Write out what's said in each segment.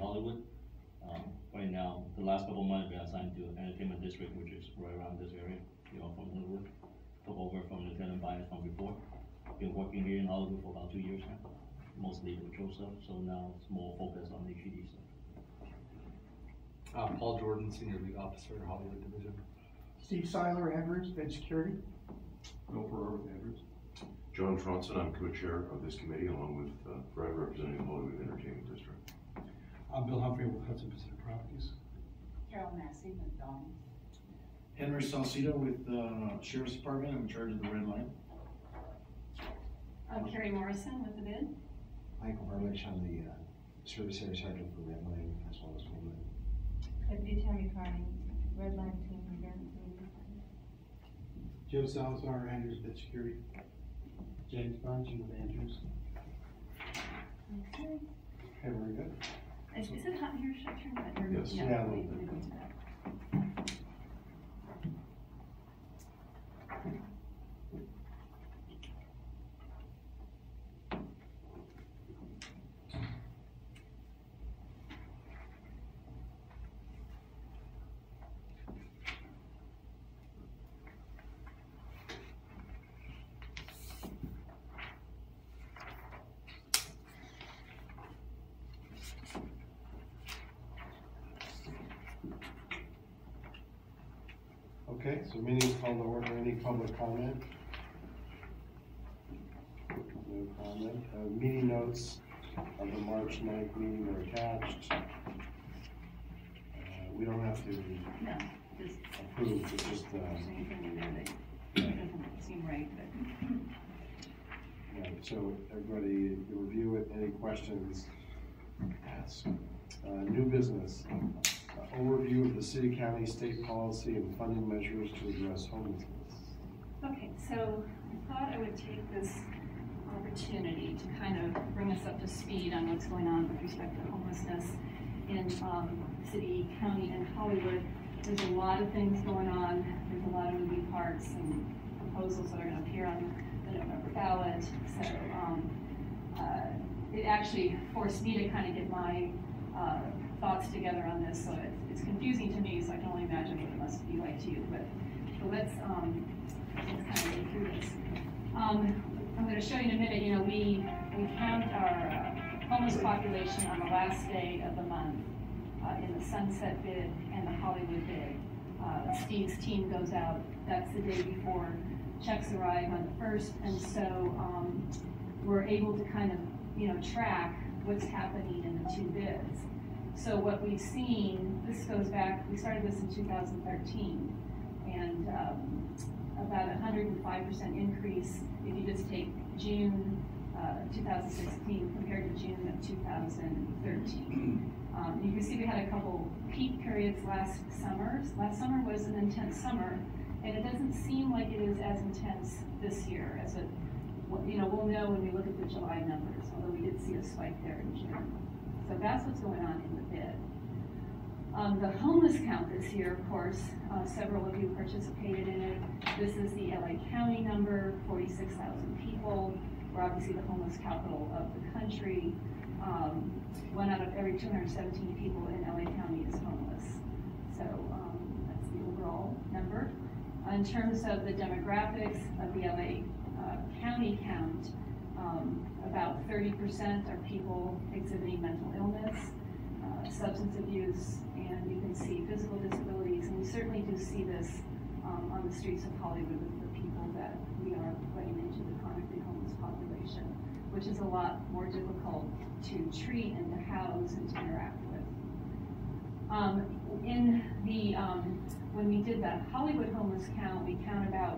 Hollywood. Right now, the last couple of months, we are assigned to Entertainment District, which is right around this area, from Hollywood. Took over from the tenant buyers from before. Been working here in Hollywood for about 2 years now, mostly the patrol stuff, so now it's more focused on the HUD stuff. Paul Jordan, Senior Lead Officer, Hollywood Division. Steve Seiler, Andrews, Bed Security. Bill Ferrer with Andrews. John Tronson, I'm co-chair of this committee along with Brad representing the Hollywood Entertainment District. I'm Bill Humphrey with Hudson Pacific Properties. Carol Massey, McDonald's. Henry Salcido with the Sheriff's Department. I'm in charge of the Red Line. I'm Carrie Morrison with the bid. Michael Burlich, I'm the Service Area Sergeant for Red Line as well as Blue Line. Deputy Tammy Carney, Red Line team leader. Joe Salazar, Andrews Bed Security. James Bunch with Andrews. Okay. Okay, very good. Is it hot here? Should I turn that? Or, Yes. Yeah, a little bit. Okay, so meeting is called to order. Any public comment? No comment. Meeting notes of the March 9th meeting are attached. We don't have to No, just approve, it's just, anything in there that doesn't seem right, but. yeah, so everybody, you review it. Any questions? Ask. New business. Overview of the city, county, state policy and funding measures to address homelessness. Okay, so I thought I would take this opportunity to kind of bring us up to speed on what's going on with respect to homelessness in city, county, and Hollywood. There's a lot of things going on. There's a lot of moving parts and proposals that are going to appear on the November ballot. So it actually forced me to kind of get my thoughts together on this. So it's confusing to me, so I can only imagine what it must be like to you. But let's kind of go through this. I'm going to show you in a minute. We count our homeless population on the last day of the month in the Sunset bid and the Hollywood bid. Steve's team goes out. That's the day before checks arrive on the 1st, and so we're able to kind of track what's happening in the two bids. So what we've seen, this goes back, we started this in 2013, and about 105% increase if you just take June 2016 compared to June of 2013. You can see we had a couple peak periods last summer. Last summer was an intense summer, and it doesn't seem like it is as intense this year as it, we'll know when we look at the July numbers, although we did see a spike there in June. So that's what's going on in the bid. The homeless count this year, of course, several of you participated in it. This is the LA County number, 46,000 people. We're obviously the homeless capital of the country. 1 out of every 217 people in LA County is homeless. So that's the overall number. In terms of the demographics of the LA County count, about 30% are people exhibiting mental illness, substance abuse, and you can see physical disabilities. And we certainly do see this on the streets of Hollywood with the people that we are letting into the chronically homeless population, which is a lot more difficult to treat and to house and to interact with. When we did the Hollywood homeless count, we count about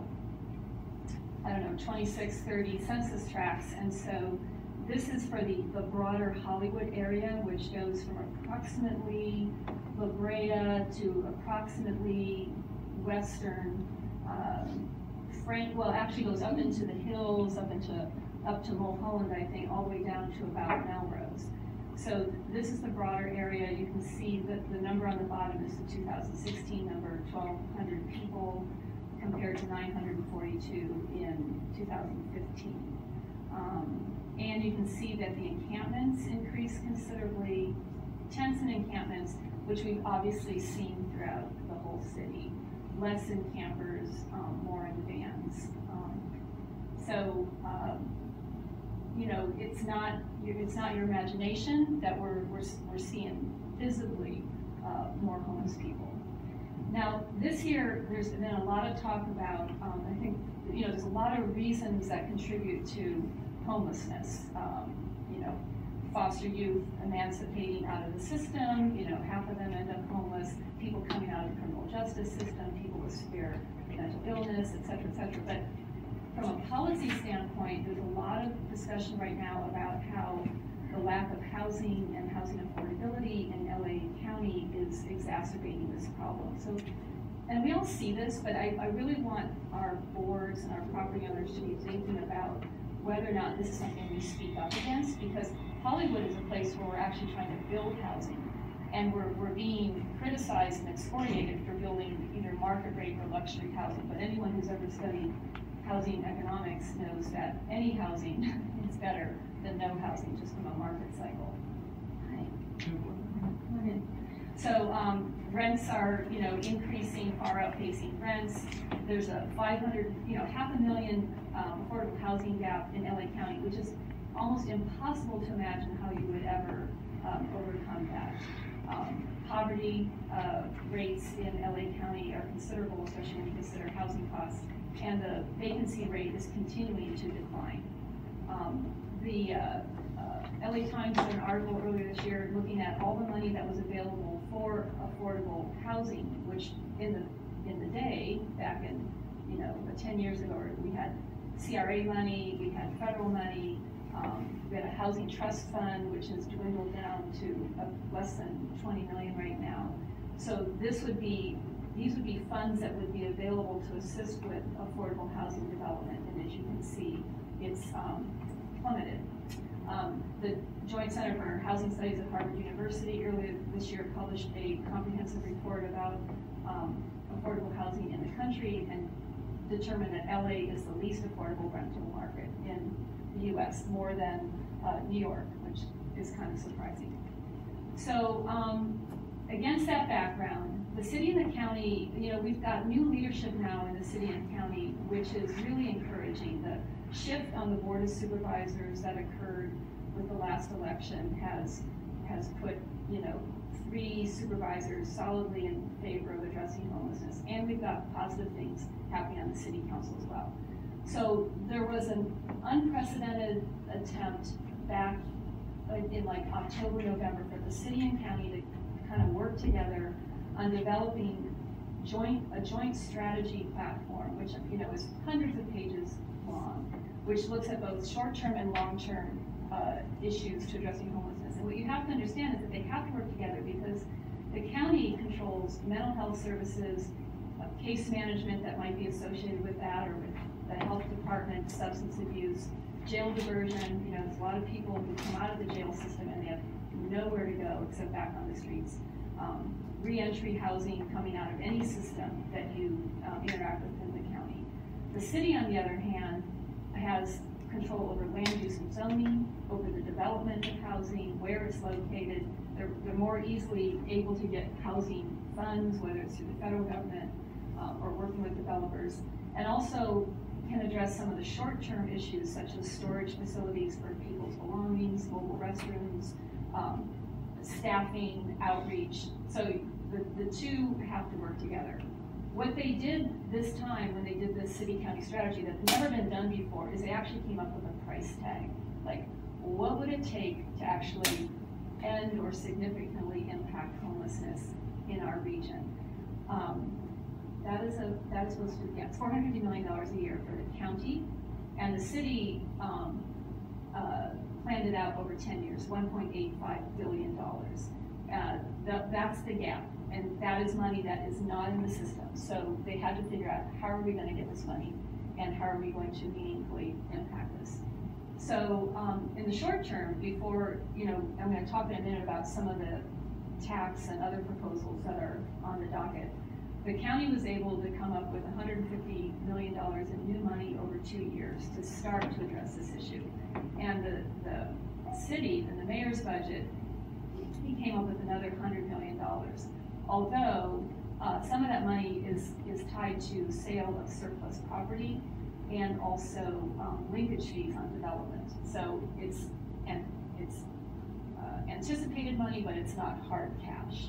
26, 30 census tracts, and so this is for the broader Hollywood area, which goes from approximately La Brea to approximately western actually goes up into the hills, up to Mulholland, I think, all the way down to about Melrose. So this is the broader area. You can see that the number on the bottom is the 2016 number, 1,200 people, compared to 942 in 2015. And you can see that the encampments increased considerably, tents and encampments, which we've obviously seen throughout the whole city. Less in campers, more in vans. You know, it's not your imagination that we're seeing visibly more homeless people. Now, this year, there's been a lot of talk about, I think, you know, there's a lot of reasons that contribute to homelessness. You know, foster youth emancipating out of the system, you know, half of them end up homeless, people coming out of the criminal justice system, people with severe mental illness, et cetera, et cetera. But from a policy standpoint, there's a lot of discussion right now about how the lack of housing and housing affordability in LA County is exacerbating this problem. So, and we all see this, but I really want our boards and our property owners to be thinking about whether or not this is something we speak up against, because Hollywood is a place where we're actually trying to build housing, and we're being criticized and excoriated for building either market rate or luxury housing. But anyone who's ever studied housing economics knows that any housing is better than no housing, just from a market cycle. So rents are, you know, increasing, far outpacing rents. There's a 500,000 affordable housing gap in LA County, which is almost impossible to imagine how you would ever overcome that. Poverty rates in LA County are considerable, especially when you consider housing costs, and the vacancy rate is continuing to decline. The LA Times did an article earlier this year looking at all the money that was available for affordable housing, which in the day, back in, you know, 10 years ago, we had CRA money, we had federal money, we had a housing trust fund, which has dwindled down to less than 20 million right now. So these would be funds that would be available to assist with affordable housing development, and as you can see, it's plummeted. The Joint Center for Housing Studies at Harvard University earlier this year published a comprehensive report about affordable housing in the country, and determined that LA is the least affordable rental market in the US, more than New York, which is kind of surprising. So against that background, the city and the county, you know, we've got new leadership now in the city and county, which is really encouraging. The shift on the Board of Supervisors that occurred with the last election has put, you know, 3 supervisors solidly in favor of addressing homelessness, and we've got positive things happening on the city council as well. So there was an unprecedented attempt back in like October, November, for the city and county to kind of work together on developing a joint strategy platform, which, you know, is hundreds of pages long, which looks at both short-term and long-term issues to addressing homelessness. And what you have to understand is that they have to work together, because the county controls mental health services, case management that might be associated with that, or with the health department, substance abuse, jail diversion. You know, there's a lot of people who come out of the jail system and they have nowhere to go except back on the streets. Re-entry housing coming out of any system that you interact with in the county. The city, on the other hand, has control over land use and zoning, over the development of housing, where it's located. They're more easily able to get housing funds, whether it's through the federal government or working with developers, and also can address some of the short-term issues such as storage facilities for people's belongings, mobile restrooms, staffing, outreach. So the two have to work together. What they did this time when they did this city-county strategy that's never been done before is they actually came up with a price tag. Like, what would it take to actually end or significantly impact homelessness in our region? That is supposed to be, yeah, it's $450 million a year for the county, and the city planned it out over 10 years, $1.85 billion. That's the gap, and that is money that is not in the system. So they had to figure out, how are we going to get this money, and how are we going to meaningfully impact this? So in the short term, before, you know, I'm going to talk in a minute about some of the tax and other proposals that are on the docket. The county was able to come up with $150 million in new money over 2 years to start to address this issue. And the city and the mayor's budget he came up with another $100 million. Although, some of that money is tied to sale of surplus property and also linkage fees on development. So it's anticipated money, but it's not hard cash.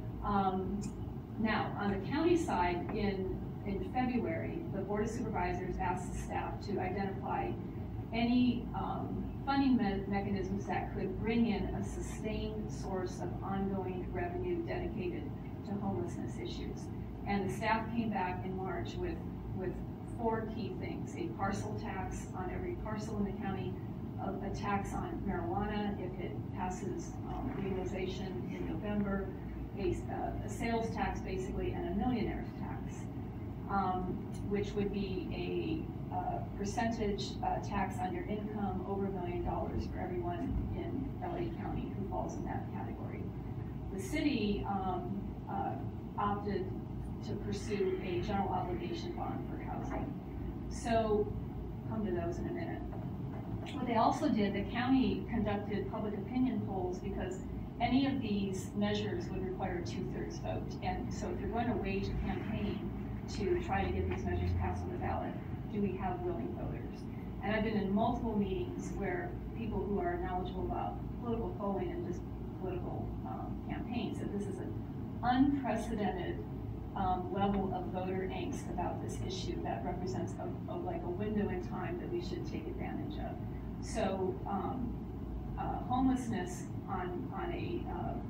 Now, on the county side, in February, the Board of Supervisors asked the staff to identify any funding mechanisms that could bring in a sustained source of ongoing revenue dedicated to homelessness issues. And the staff came back in March with 4 key things: a parcel tax on every parcel in the county, a tax on marijuana if it passes legalization in November, a sales tax basically, and a millionaire's tax, which would be a percentage tax on your income over $1 million for everyone in LA County who falls in that category. The city opted to pursue a general obligation bond for housing. So, come to those in a minute. What they also did, the county conducted public opinion polls because any of these measures would require a 2/3 vote. And so if you're going to wage a campaign to try to get these measures passed on the ballot, do we have willing voters? And I've been in multiple meetings where people who are knowledgeable about political polling and just political campaigns said this is an unprecedented level of voter angst about this issue that represents like a window in time that we should take advantage of. So homelessness on a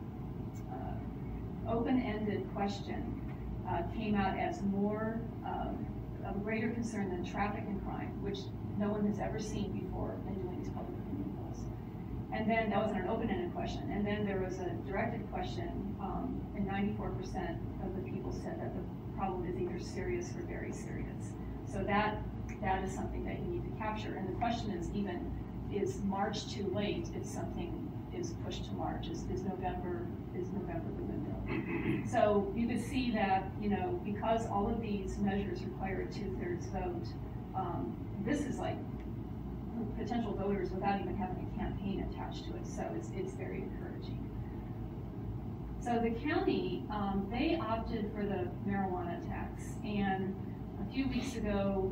open-ended question came out as more of a greater concern than traffic and crime, which no one has ever seen before in doing these public opinion polls. And then that was an open-ended question. And then there was a directed question, and 94% of the people said that the problem is either serious or very serious. So that is something that you need to capture. And the question is March too late if something is pushed to March? Is November the window? So you could see that, because all of these measures require a 2/3 vote, this is like potential voters without even having a campaign attached to it. So it's very encouraging. So the county, they opted for the marijuana tax, and a few weeks ago,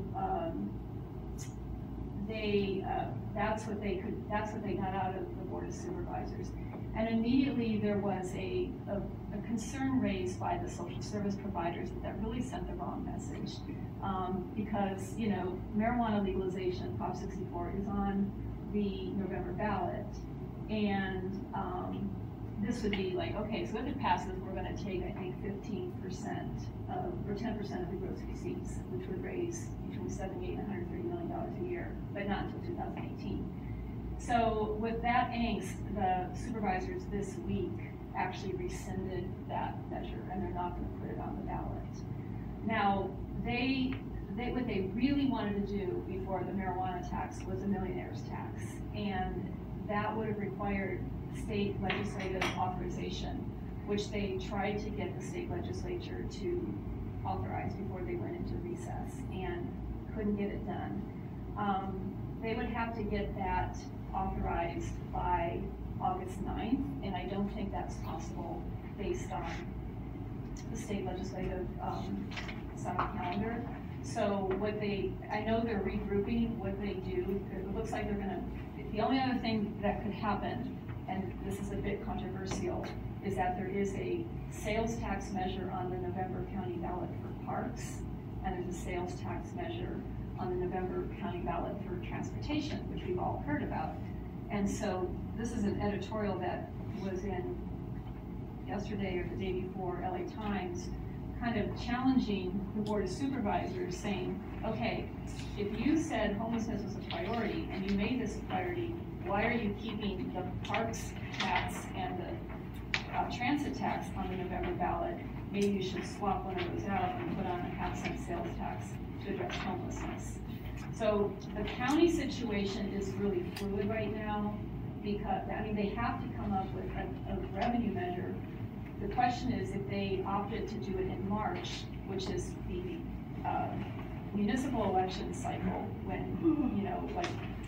that's what they got out of the Board of Supervisors. And immediately there was a concern raised by the social service providers that really sent the wrong message. Because, marijuana legalization, Prop 64, is on the November ballot. And this would be like, okay, so if it passes, we're going to take, I think, 15% or 10% of the gross receipts, which would raise between $78 and $130 million a year, but not until 2018. So with that angst, the supervisors this week actually rescinded that measure, and they're not going to put it on the ballot. Now, what they really wanted to do before the marijuana tax was a millionaire's tax, and that would have required state legislative authorization, which they tried to get the state legislature to authorize before they went into recess, and couldn't get it done. They would have to get that authorized by August 9th, and I don't think that's possible based on the state legislative summer calendar. So I know they're regrouping what they do. It looks like the only other thing that could happen, and this is a bit controversial, is that there is a sales tax measure on the November county ballot for parks, and there's a sales tax measure on the November county ballot for transportation, which we've all heard about. And so this is an editorial that was in yesterday or the day before LA Times, kind of challenging the Board of Supervisors, saying, okay, if you said homelessness was a priority and you made this a priority, why are you keeping the parks tax and the transit tax on the November ballot? Maybe you should swap one of those out and put on a half-cent sales tax to address homelessness. So the county situation is really fluid right now because, they have to come up with a revenue measure. The question is if they opted to do it in March, which is the municipal election cycle when, like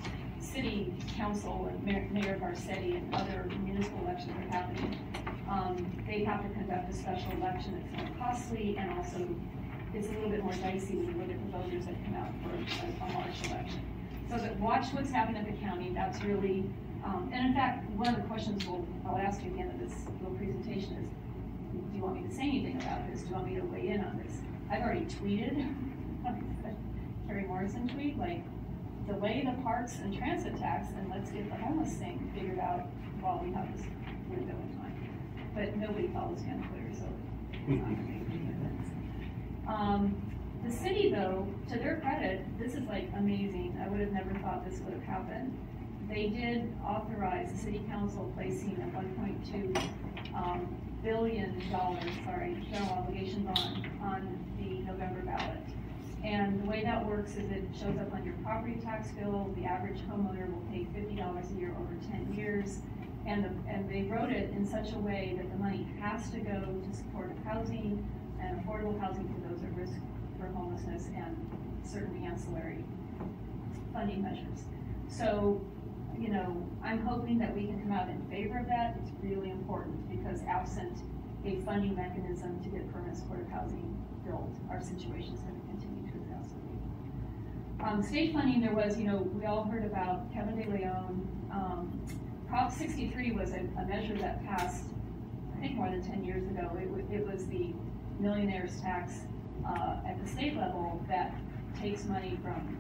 city council and Mayor Garcetti and other municipal elections are happening, they have to conduct a special election. It's more costly, and also it's a little bit more dicey when you look at the voters that come out for a March election. So that watch what's happening at the county. That's really, and in fact, one of the questions I'll ask you at the end of this little presentation is, do you want me to say anything about this? Do you want me to weigh in on this? I've already tweeted, Carrie Morrison tweet, like, delay the parks and transit tax and let's get the homeless thing figured out while we have this window in time. But nobody follows me on Twitter, so it's not gonna make any difference. The city, though, to their credit, this is like amazing. I would have never thought this would have happened. They did authorize the city council placing a $1.2 billion, general obligation bond on the November ballot. And the way that works is it shows up on your property tax bill. The average homeowner will pay $50 a year over 10 years. And they wrote it in such a way that the money has to go to supportive housing and affordable housing for those at risk for homelessness and certain ancillary funding measures. So, you know, I'm hoping that we can come out in favor of that. It's really important because absent a funding mechanism to get permanent supportive housing built, our situation is going to continue to exacerbate. State funding, there was, you know, we all heard about Kevin De Leon. Prop 63 was a measure that passed, I think, more than 10 years ago. It was the millionaire's tax at the state level that takes money from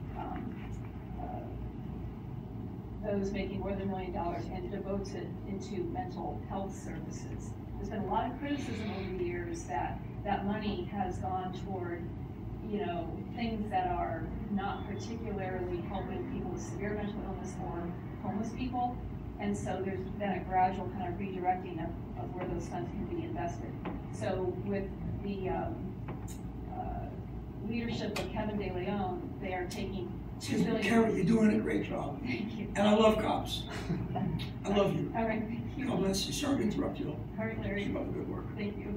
those making more than $1 million and devotes it into mental health services. There's been a lot of criticism over the years that that money has gone toward, you know, things that are not particularly helping people with severe mental illness or homeless people. And so there's been a gradual kind of redirecting of where those funds can be invested. So with the leadership of Kevin De Leon, they are taking $2 billion. Carrie, you're doing a great job. Thank you. And I love cops. I love you. All right, thank you. God bless you. Sorry to interrupt you. All right, Larry. Keep up the good work. Thank you.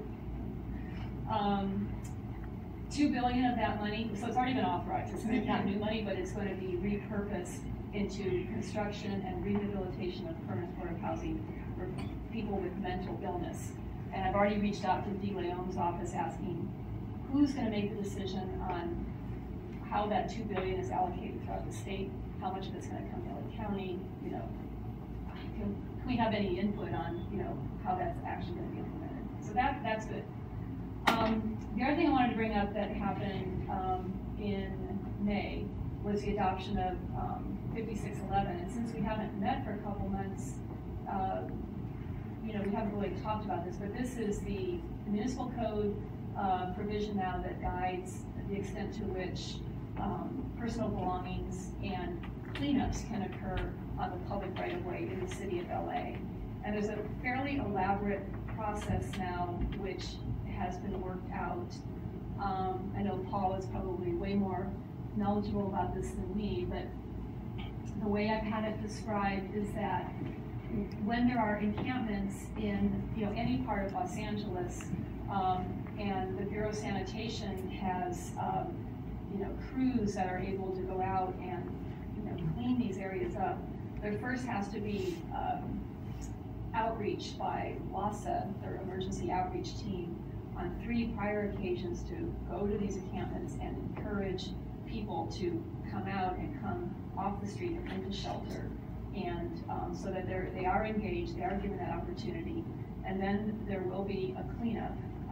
$2 billion of that money, so it's already been authorized. It's not new money, but it's going to be repurposed into construction and rehabilitation of permanent supportive housing for people with mental illness. And I've already reached out to De Leon's office asking who's going to make the decision on how that $2 billion is allocated throughout the state, how much of it's going to come to LA County, you know, can we have any input on, you know, how that's actually going to be implemented? So that's good. The other thing I wanted to bring up that happened in May was the adoption of 5611. And since we haven't met for a couple months, you know, we haven't really talked about this, but this is the municipal code provision now that guides the extent to which personal belongings and cleanups can occur on the public right-of-way in the city of LA. And there's a fairly elaborate process now which has been worked out. I know Paul is probably way more knowledgeable about this than me, but the way I've had it described is that when there are encampments in, you know, any part of Los Angeles, and the Bureau of Sanitation has you know, crews that are able to go out and, you know, clean these areas up, there first has to be outreach by WASA, their emergency outreach team, on 3 prior occasions to go to these encampments and encourage people to come out and come off the street and into shelter, and so that they are engaged, they are given that opportunity, and then there will be a cleanup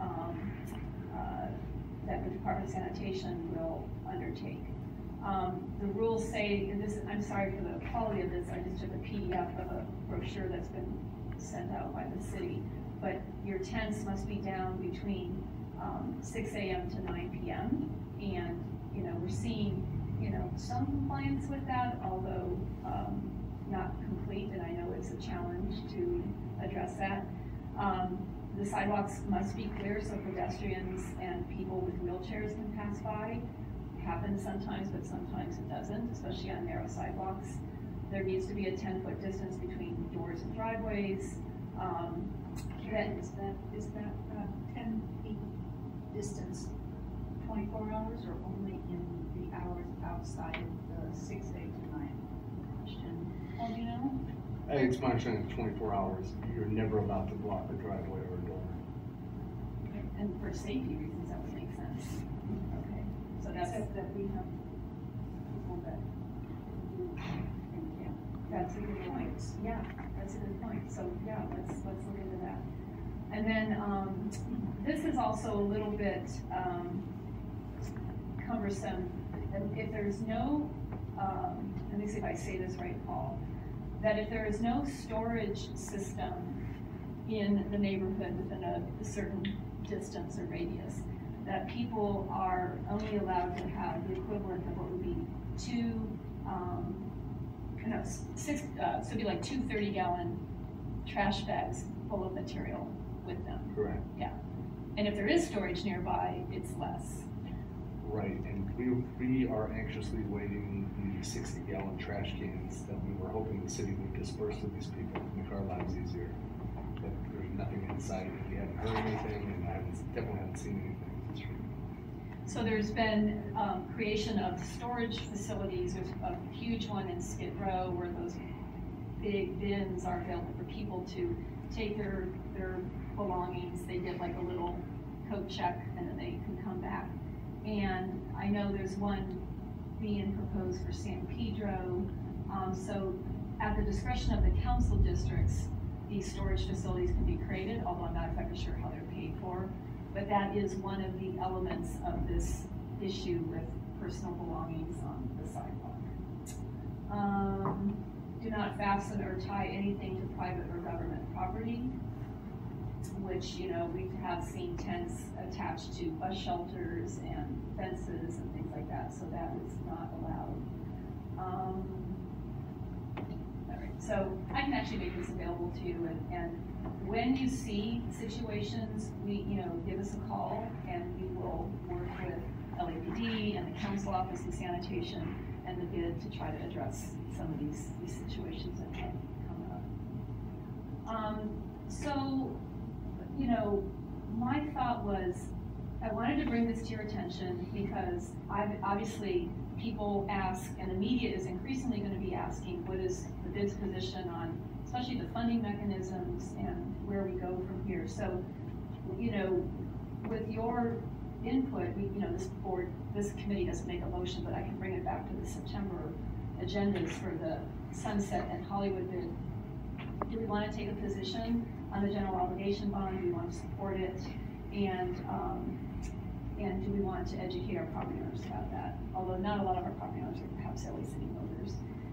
that the Department of Sanitation will undertake. The rules say, and this, I'm sorry for the quality of this, I just took a PDF of a brochure that's been sent out by the city, but your tents must be down between 6 a.m. to 9 p.m. And, you know, we're seeing, you know, some compliance with that, although not complete, and I know it's a challenge to address that. The sidewalks must be clear so pedestrians and people with wheelchairs can pass by. It happens sometimes, but sometimes it doesn't, especially on narrow sidewalks. There needs to be a 10-foot distance between doors and driveways. Is that 10 feet distance 24 hours or only in the hours outside of the 6 to 9 question? Paul, do you know? It's my understanding, 24 hours, you're never allowed to block a driveway or a door. And for safety reasons, that would make sense. Okay, so that's, Except that we have people that, yeah, that's a good point. Yeah, that's a good point. So, yeah, let's look into that. And then, this is also a little bit, cumbersome. If there's no, let me see if I say this right, Paul, that if there is no storage system in the neighborhood within a certain distance or radius, that people are only allowed to have the equivalent of what would be so it'd be like 2 30-gallon trash bags full of material with them. Correct. Yeah. And if there is storage nearby, it's less. Right, and we are anxiously waiting the 60-gallon trash cans that we were hoping the city would disperse to these people to make our lives easier. But there's nothing in sight, and we haven't heard anything, and I definitely haven't seen anything. So there's been creation of storage facilities. There's a huge one in Skid Row where those big bins are available for people to take their belongings. They get like a little coat check and then they can come back. And I know there's one being proposed for San Pedro. So at the discretion of the council districts, these storage facilities can be created, although I'm not exactly sure how they're paid for. But that is one of the elements of this issue with personal belongings on the sidewalk. Do not fasten or tie anything to private or government property, which, you know, we have seen tents attached to bus shelters and fences and things like that, so that is not allowed. All right, so I can actually make this available to you, and when you see situations, give us a call, and we will work with LAPD and the council office and sanitation and the BID to try to address some of these situations that have come up. So, my thought was, I wanted to bring this to your attention because obviously people ask, and the media is increasingly going to be asking, what is the BID's position on, especially the funding mechanisms and where we go from here. So, with your input, this committee doesn't make a motion, but I can bring it back to the September agendas for the Sunset and Hollywood bid. Do we want to take a position on the general obligation bond? Do we want to support it? And do we want to educate our property owners about that? Although not a lot of our property owners are perhaps LA City voters.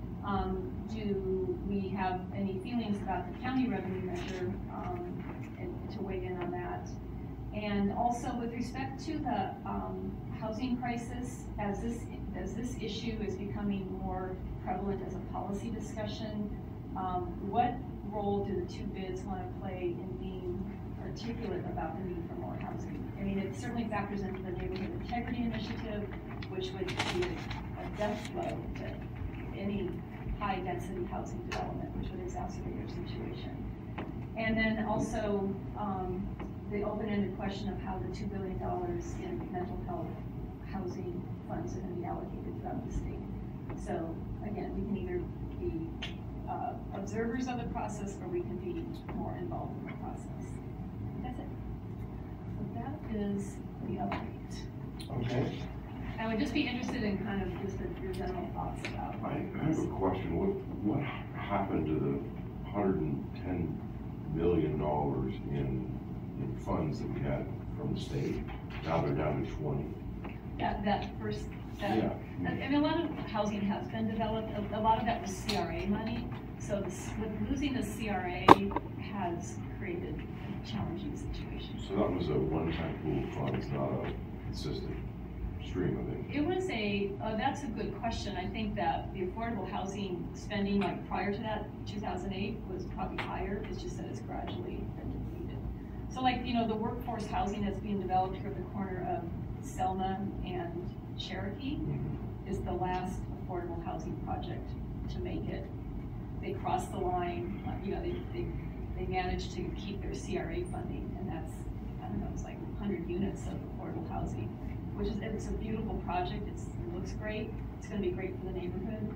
Do we have any feelings about the county revenue measure, and to weigh in on that? And also with respect to the housing crisis, as this issue is becoming more prevalent as a policy discussion, what role do the two bids want to play in being articulate about the need for more housing? I mean, it certainly factors into the Neighborhood Integrity Initiative, which would be a death blow to any high-density housing development, which would exacerbate your situation. And then also the open-ended question of how the $2 billion in mental health housing funds are going to be allocated throughout the state. So again, we can either be observers of the process, or we can be more involved in the process. That's it. So that is the update. Okay. I would just be interested in kind of just your general thoughts about. I have a question. What happened to the $110 million in funds that we had from the state? Now they're down to 20. I mean, a lot of housing has been developed. A lot of that was CRA money. So with losing the CRA has created a challenging situation. So that was a one-time pool of funds, not a consistent stream of income. It was that's a good question. I think that the affordable housing spending, like prior to that, 2008, was probably higher. It's just that it's gradually been depleted. So like, the workforce housing that's being developed here at the corner of Selma and Cherokee is the last affordable housing project to make it. They crossed the line, they managed to keep their CRA funding, and that's, I don't know, it's like 100 units of affordable housing, which is, it's a beautiful project. It looks great. It's going to be great for the neighborhood,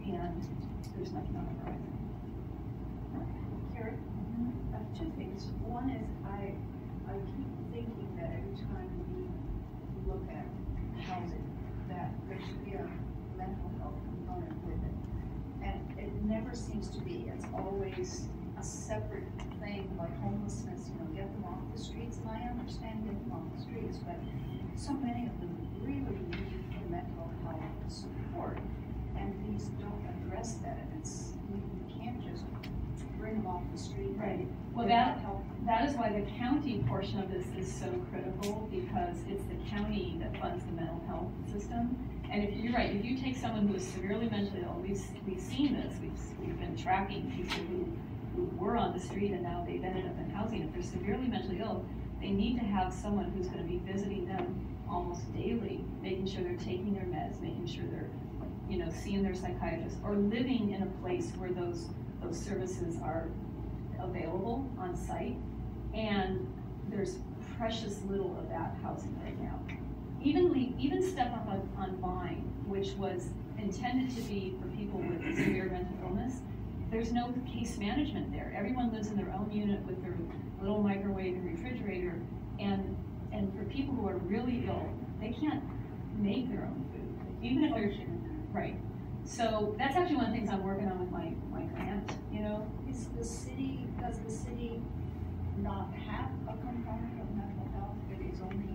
and there's nothing on the horizon. Carrie, two things. One is I keep thinking that every time we look at housing, that there should be a mental health component with it. And it never seems to be. It's always a separate thing, like homelessness, you know, get them off the streets. And I understand get them off the streets, but so many of them really need the mental health support. And these don't address that. And it's, you can't just bring them off the street. Right. Well, They're that not helping. is why the county portion of this is so critical, because it's the county that funds the mental health system. And if you're right, if you take someone who is severely mentally ill, we've seen this. We've been tracking people who were on the street and now they've ended up in housing. If they're severely mentally ill, they need to have someone who's going to be visiting them almost daily, making sure they're taking their meds, making sure they're, you know, seeing their psychiatrist, or living in a place where those services are available on site. And there's precious little of that housing right now. Even Step Up on Vine, which was intended to be for people with severe mental illness, there's no case management there. Everyone lives in their own unit with their little microwave and refrigerator, and for people who are really ill, they can't make their own food, even if they're right. So that's actually one of the things I'm working on with my grant. You know, Does the city not have a component of mental health? It is only.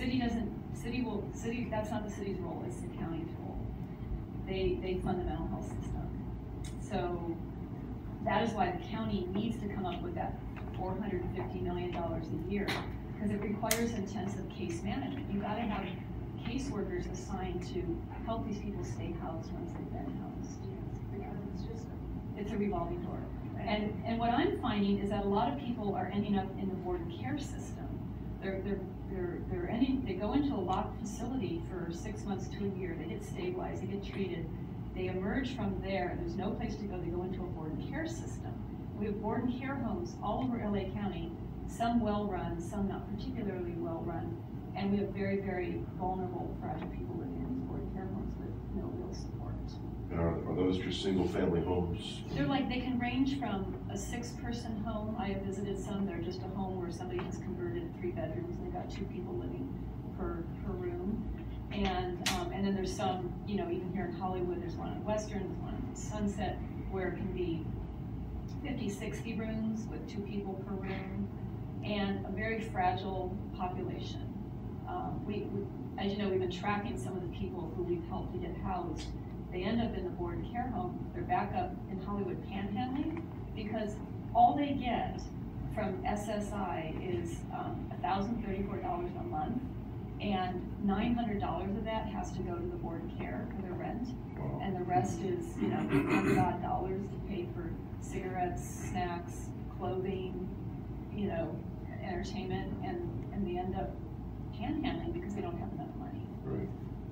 City, that's not the city's role, it's the county's role. They fund the mental health system. So that is why the county needs to come up with that $450 million a year, because it requires intensive case management. You gotta have caseworkers assigned to help these people stay housed once they've been housed. It's a revolving door. And what I'm finding is that a lot of people are ending up in the board and care system. They go into a locked facility for 6 months to a year. They get stabilized, they get treated. They emerge from there. There's no place to go. They go into a board and care system. We have board and care homes all over LA County, some well-run, some not particularly well-run. And we have very, very vulnerable, fragile people living in these board and care homes with no real support. And are those just single-family homes? They're like, they can range from a 6-person home. I have visited some. They're just a home where somebody has converted 3 bedrooms. They've got 2 people living per room. And then there's some, you know, even here in Hollywood, there's one on Western, there's one on Sunset, where it can be 50, 60 rooms with 2 people per room, and a very fragile population. As you know, we've been tracking some of the people who we've helped to get housed. They end up in the board and care home. They're back up in Hollywood panhandling, because all they get from SSI is $1,034 a month, and $900 of that has to go to the board and care for their rent. Wow. And the rest is, you know, $100 to pay for cigarettes, snacks, clothing, you know, entertainment, and they end up panhandling because they don't have enough money. Right.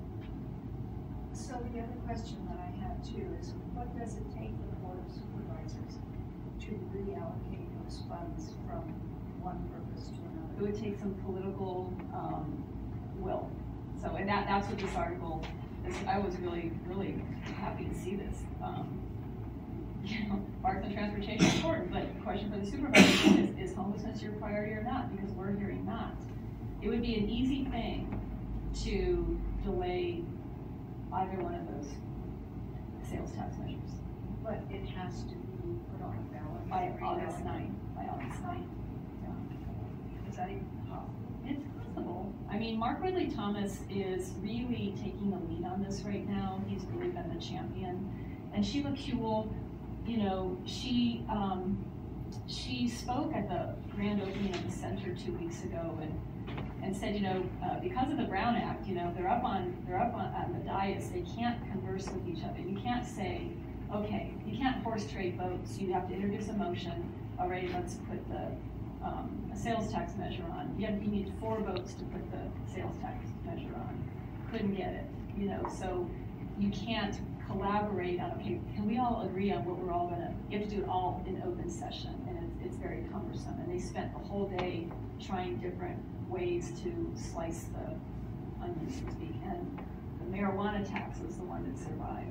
So the other question that I have too is, what does it take for the Board of Supervisors to reallocate those funds from one purpose to another? It would take some political will. So, and that's what this article is. I was really, really happy to see this. You know, parks and transportation is important, but the question for the supervisor is homelessness your priority or not? Because we're hearing not. It would be an easy thing to delay either one of those sales tax measures. But it has to be put on a ballot. By August 9th. By August 9th. Yeah. Is that even possible? It's possible. I mean, Mark Ridley Thomas is really taking the lead on this right now. He's really been the champion. And Sheila Kuehl, you know, she spoke at the grand opening of the center 2 weeks ago and said, you know, because of the Brown Act, you know, they're up on the dais. They can't converse with each other. You can't say, okay, you can't horse trade votes. You have to introduce a motion. All right, let's put the a sales tax measure on. You need 4 votes to put the sales tax measure on. Couldn't get it, you know. So you can't collaborate on, okay, can we all agree on what we're all gonna, you have to do it all in open session, and it's very cumbersome. And they spent the whole day trying different ways to slice the onion, so to speak. And the marijuana tax was the one that survived.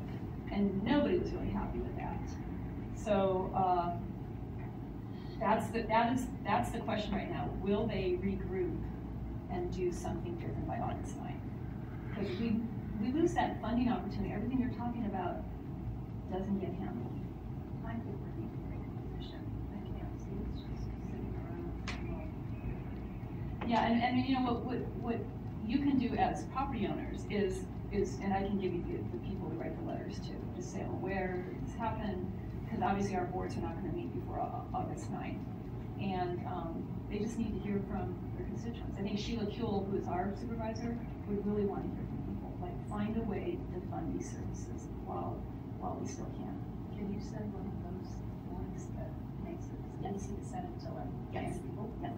And nobody was really happy with that. So, that's the question right now. Will they regroup and do something different by August 9th? Because if we lose that funding opportunity, everything you're talking about doesn't get handled. I think we're in a great position. I can't see it's just sitting around. Yeah, and you know what you can do as property owners is, and I can give you the people who write the letters too, just say, I'm aware this happened, because obviously our boards are not going to meet before August 9th. And they just need to hear from their constituents. I think Sheila Kuehl, who is our supervisor, would really want to hear from people. Like, find a way to fund these services while we still can. Can you send one of those links that makes it easy to send it to like Yes. people? Yes.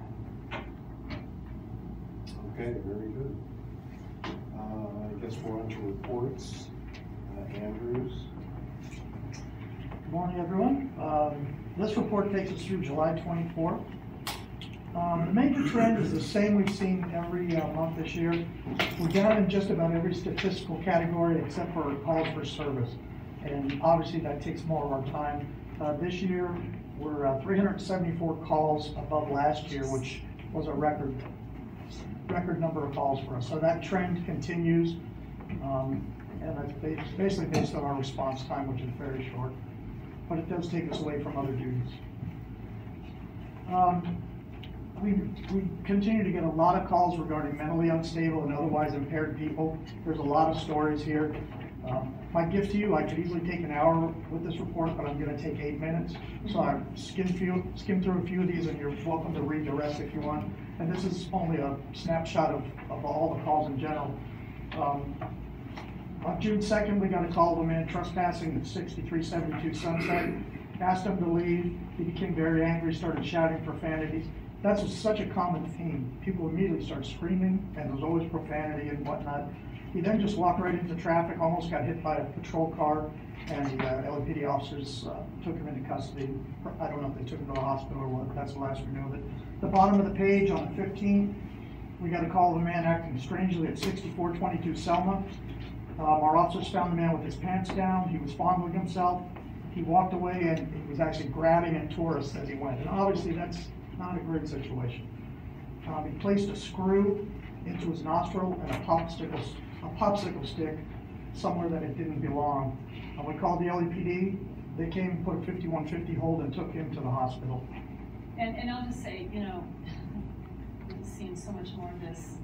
Okay, very good. I guess we're on to reports. Andrews. Good morning, everyone. This report takes us through July 24th. The major trend is the same we've seen every month this year. We're down in just about every statistical category except for calls for service. And obviously that takes more of our time. This year, we're 374 calls above last year, which was a record number of calls for us. So that trend continues. And that's basically based on our response time, which is very short. But it does take us away from other duties. We continue to get a lot of calls regarding mentally unstable and otherwise impaired people. There's a lot of stories here. My gift to you, I could easily take an hour with this report, but I'm going to take 8 minutes. So I skimmed through a few of these, and you're welcome to read the rest if you want. And this is only a snapshot of all the calls in general. On June 2nd, we got a call of a man trespassing at 6372 Sunset. Asked him to leave. He became very angry, started shouting profanities. That's such a common theme. People immediately start screaming, and there's always profanity and whatnot. He then just walked right into traffic, almost got hit by a patrol car, and the LAPD officers took him into custody. I don't know if they took him to the hospital or what, that's the last we know of it. The bottom of the page on the 15th, we got a call of a man acting strangely at 6422 Selma. Our officers found the man with his pants down. He was fondling himself. He walked away, and he was actually grabbing at tourists as he went. And obviously that's not a great situation. He placed a screw into his nostril and a popsicle stick somewhere that it didn't belong. We called the LAPD. They came, put a 5150 hold, and took him to the hospital. And I'll just say, you know, we've seen so much more of this.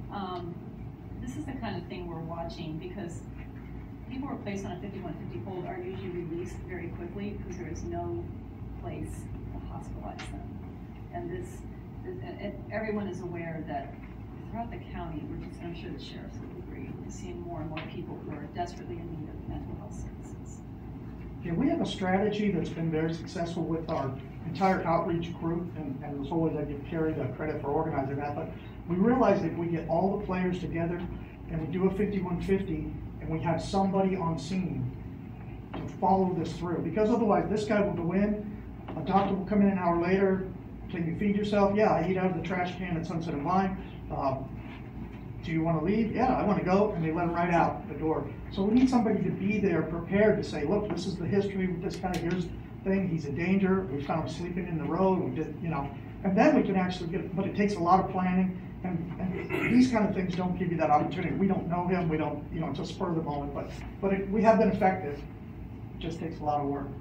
This is the kind of thing we're watching because people who are placed on a 5150 hold are usually released very quickly because there is no place to hospitalize them. And everyone is aware that throughout the county, I'm sure the sheriffs would agree, we're seeing more and more people who are desperately in need of mental health services. Yeah, we have a strategy that's been very successful with our entire outreach group, and as always, I give Carrie the credit for organizing that, but we realized if we get all the players together and we do a 5150 and we have somebody on scene to follow this through, because otherwise this guy will go in, a doctor will come in an hour later, can you feed yourself? Yeah, I eat out of the trash can at Sunset and Vine. Do you want to leave? Yeah, I want to go, and they let him right out the door. So we need somebody to be there prepared to say, look, this is the history with this guy, here's the thing, he's a danger, we found him sleeping in the road, we did, you know, and then we can actually get, but it takes a lot of planning, and these kind of things don't give you that opportunity. We don't know him, we don't, you know, it's a spur of the moment, but we have been effective. It just takes a lot of work.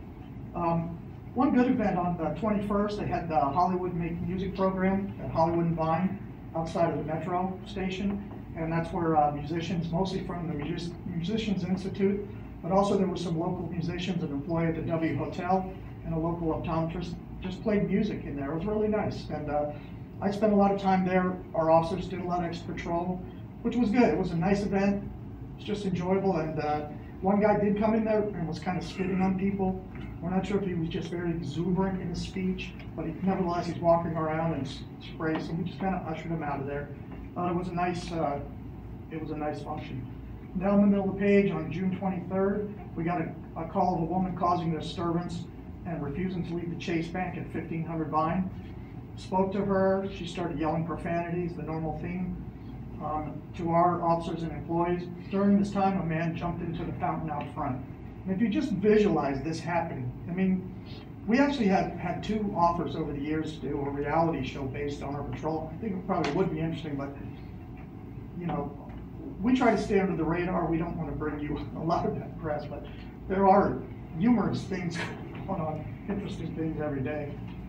One good event on the 21st, they had the Hollywood Make Music program at Hollywood and Vine outside of the Metro station, and that's where musicians, mostly from the Musicians Institute, but also there were some local musicians, an employee at the W Hotel, and a local optometrist just played music in there. It was really nice, and I spent a lot of time there. Our officers did a lot of extra patrol, which was good. It was a nice event. It was just enjoyable, and one guy did come in there and was kind of spitting on people. We're not sure if he was just very exuberant in his speech, but nevertheless, he's walking around and sprays, so we just kind of ushered him out of there. It was a nice function. Down the middle of the page, on June 23rd, we got a call of a woman causing a disturbance and refusing to leave the Chase Bank at 1500 Vine. Spoke to her, she started yelling profanities, the normal theme. to our officers and employees. During this time, a man jumped into the fountain out front. And if you just visualize this happening, I mean, we actually had 2 offers over the years to do a reality show based on our patrol. I think it probably would be interesting, but, you know, we try to stay under the radar. We don't want to bring you a lot of that press, but there are numerous things going on, interesting things every day.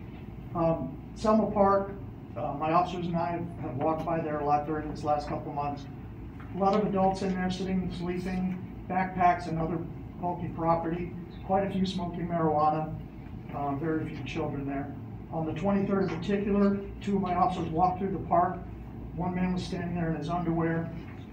Selma Park, my officers and I have walked by there a lot during this last couple of months. A lot of adults in there sitting, sleeping, backpacks and other bulky property, quite a few smoking marijuana, very few children there. On the 23rd in particular, 2 of my officers walked through the park. One man was standing there in his underwear.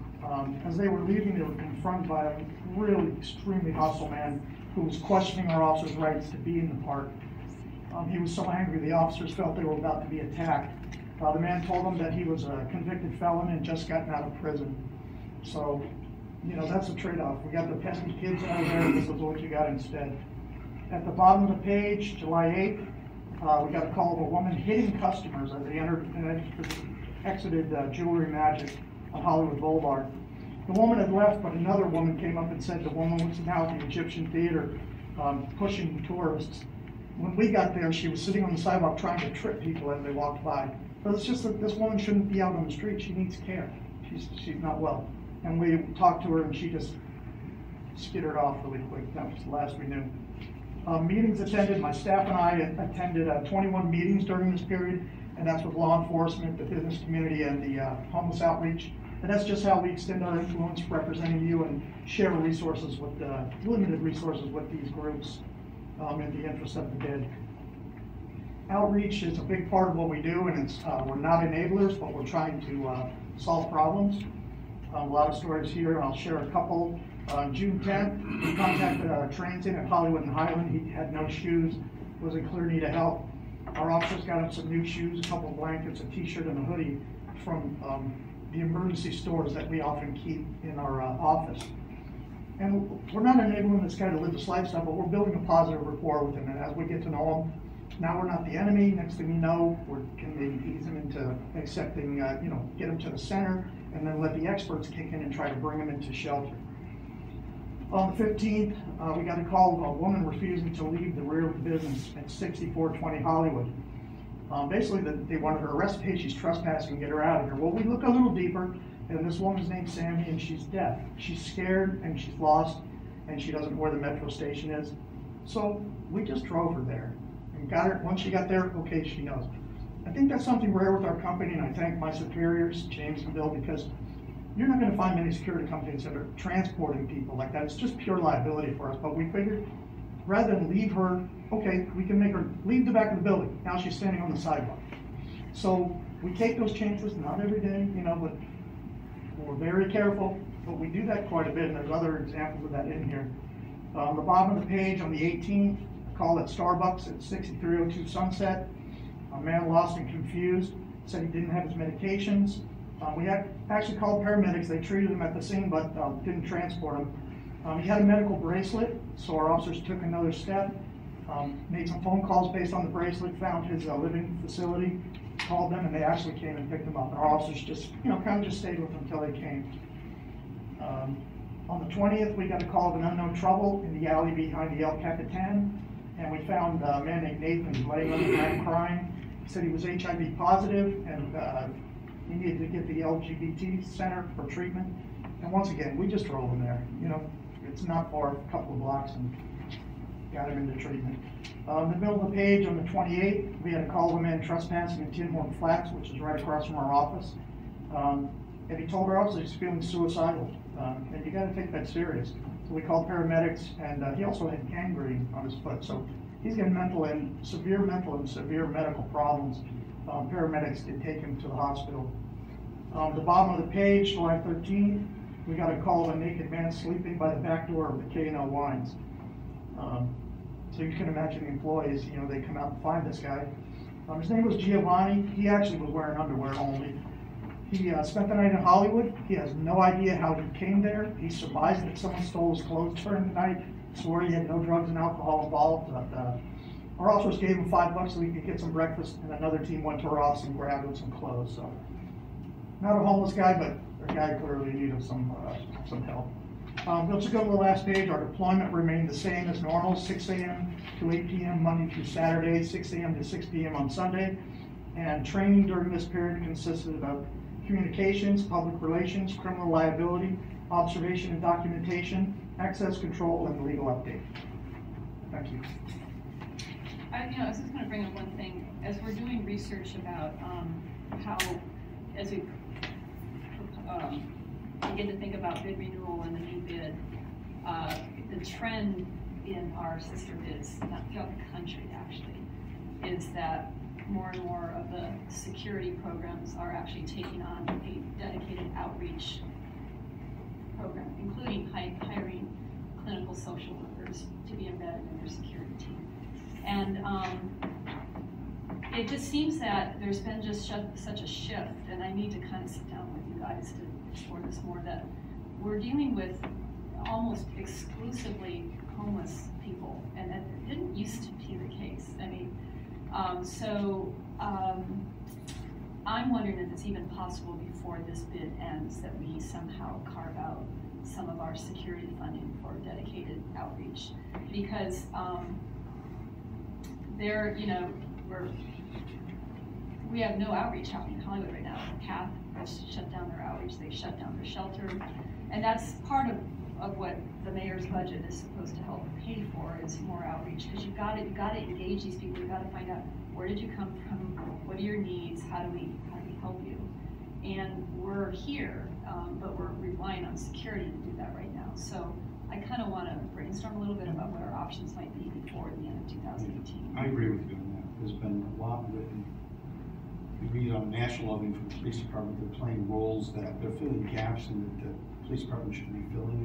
As they were leaving, they were confronted by a really extremely hostile man who was questioning our officers' rights to be in the park. He was so angry, the officers felt they were about to be attacked. The man told them that he was a convicted felon and just gotten out of prison. So, you know, that's a trade-off. We got the pesky kids out of there, this is what you got instead. At the bottom of the page, July 8th, we got a call of a woman hitting customers as they entered and exited Jewelry Magic on Hollywood Boulevard. The woman had left, but another woman came up and said the woman was now at the Egyptian Theater pushing tourists. When we got there, she was sitting on the sidewalk trying to trip people as they walked by. But it's just that this woman shouldn't be out on the street. She needs care. She's not well. And we talked to her and she just skittered off really quick. That was the last we knew. Meetings attended, my staff and I attended 21 meetings during this period, and that's with law enforcement, the business community, and the homeless outreach. And that's just how we extend our influence representing you and share resources with, limited resources with these groups in the interest of the dead. Outreach is a big part of what we do, and it's we're not enablers, but we're trying to solve problems. A lot of stories here, and I'll share a couple. On June 10th, we contacted a transit at Hollywood and Highland. He had no shoes, was in clear need of help. Our officers got him some new shoes, a couple of blankets, a t-shirt, and a hoodie from the emergency stores that we often keep in our office. And we're not enabling this guy to live this lifestyle, but we're building a positive rapport with him. And as we get to know him, now we're not the enemy. Next thing you know, we can maybe ease him into accepting, you know, get him to the center, and then let the experts kick in and try to bring him into shelter. On the 15th, we got a call of a woman refusing to leave the rear of the business at 6420 Hollywood. Basically, they wanted her arrested. Hey, she's trespassing, get her out of here. Well, we look a little deeper, and this woman's named Sammy, and she's deaf. She's scared, and she's lost, and she doesn't know where the metro station is. So we just drove her there and got her. Once she got there, okay, she knows. I think that's something rare with our company, and I thank my superiors, James and Bill, because you're not going to find many security companies that are transporting people like that. It's just pure liability for us. But we figured, rather than leave her, okay, we can make her leave the back of the building. Now she's standing on the sidewalk. So we take those chances, not every day, you know, but we're very careful. But we do that quite a bit, and there's other examples of that in here. On the bottom of the page, on the 18th, a call at Starbucks at 6302 Sunset. A man lost and confused, said he didn't have his medications. We had actually called paramedics. They treated him at the scene, but didn't transport him. He had a medical bracelet, so our officers took another step, made some phone calls based on the bracelet, found his living facility, called them, and they actually came and picked him up. And our officers just, you know, kind of just stayed with him until they came. On the 20th, we got a call of an unknown trouble in the alley behind the El Capitan, and we found a man named Nathan laying on the ground crying. He said he was HIV positive, and he needed to get the LGBT center for treatment. And once again, we just drove him there. You know, it's not far, a couple of blocks, and got him into treatment. In the middle of the page, on the 28th, we had a call of a man trespassing in Tinhorn Flats, which is right across from our office. And he told our officers he's feeling suicidal. And you gotta take that serious. So we called paramedics, and he also had gangrene on his foot. So he's got severe mental and severe medical problems. Paramedics did take him to the hospital. The bottom of the page, July 13th, we got a call of a naked man sleeping by the back door of the K&L Wines. So you can imagine the employees, you know, they come out and find this guy. His name was Giovanni. He actually was wearing underwear only. He spent the night in Hollywood. He has no idea how he came there. He surmised that someone stole his clothes during the night, swore he had no drugs and alcohol involved. But, our officers gave him $5 so he could get some breakfast, and another team went to our office and grabbed him some clothes. So, not a homeless guy, but a guy clearly needed some help. Let's go to the last page. Our deployment remained the same as normal, 6 a.m. to 8 p.m. Monday through Saturday, 6 a.m. to 6 p.m. on Sunday. And training during this period consisted of communications, public relations, criminal liability, observation and documentation, access control, and legal update. Thank you. I was just gonna bring up one thing. As we're doing research about how, as we begin to think about bid renewal and the new bid, the trend in our sister bids, not throughout the country actually, is that more and more of the security programs are actually taking on a dedicated outreach program, including hiring clinical social workers to be embedded in their security team. And it just seems that there's been just such a shift, and I need to kind of sit down with you guys to explore this more, that we're dealing with almost exclusively homeless people, and that didn't used to be the case. I mean, I'm wondering if it's even possible before this bid ends that we somehow carve out some of our security funding for dedicated outreach, because we have no outreach happening in Hollywood right now. CAF has shut down their outreach, they shut down their shelter, and that's part of what the mayor's budget is supposed to help pay for, is more outreach, because you've got to engage these people. You've got to find out, where did you come from, what are your needs, how do we help you? And we're here, but we're relying on security to do that right now. So I kind of want to brainstorm a little bit about what our options might be before the end of 2018. I agree with you on that. There's been a lot written. You read on national level from the police department, they're playing roles that they're filling gaps in that the police department should be filling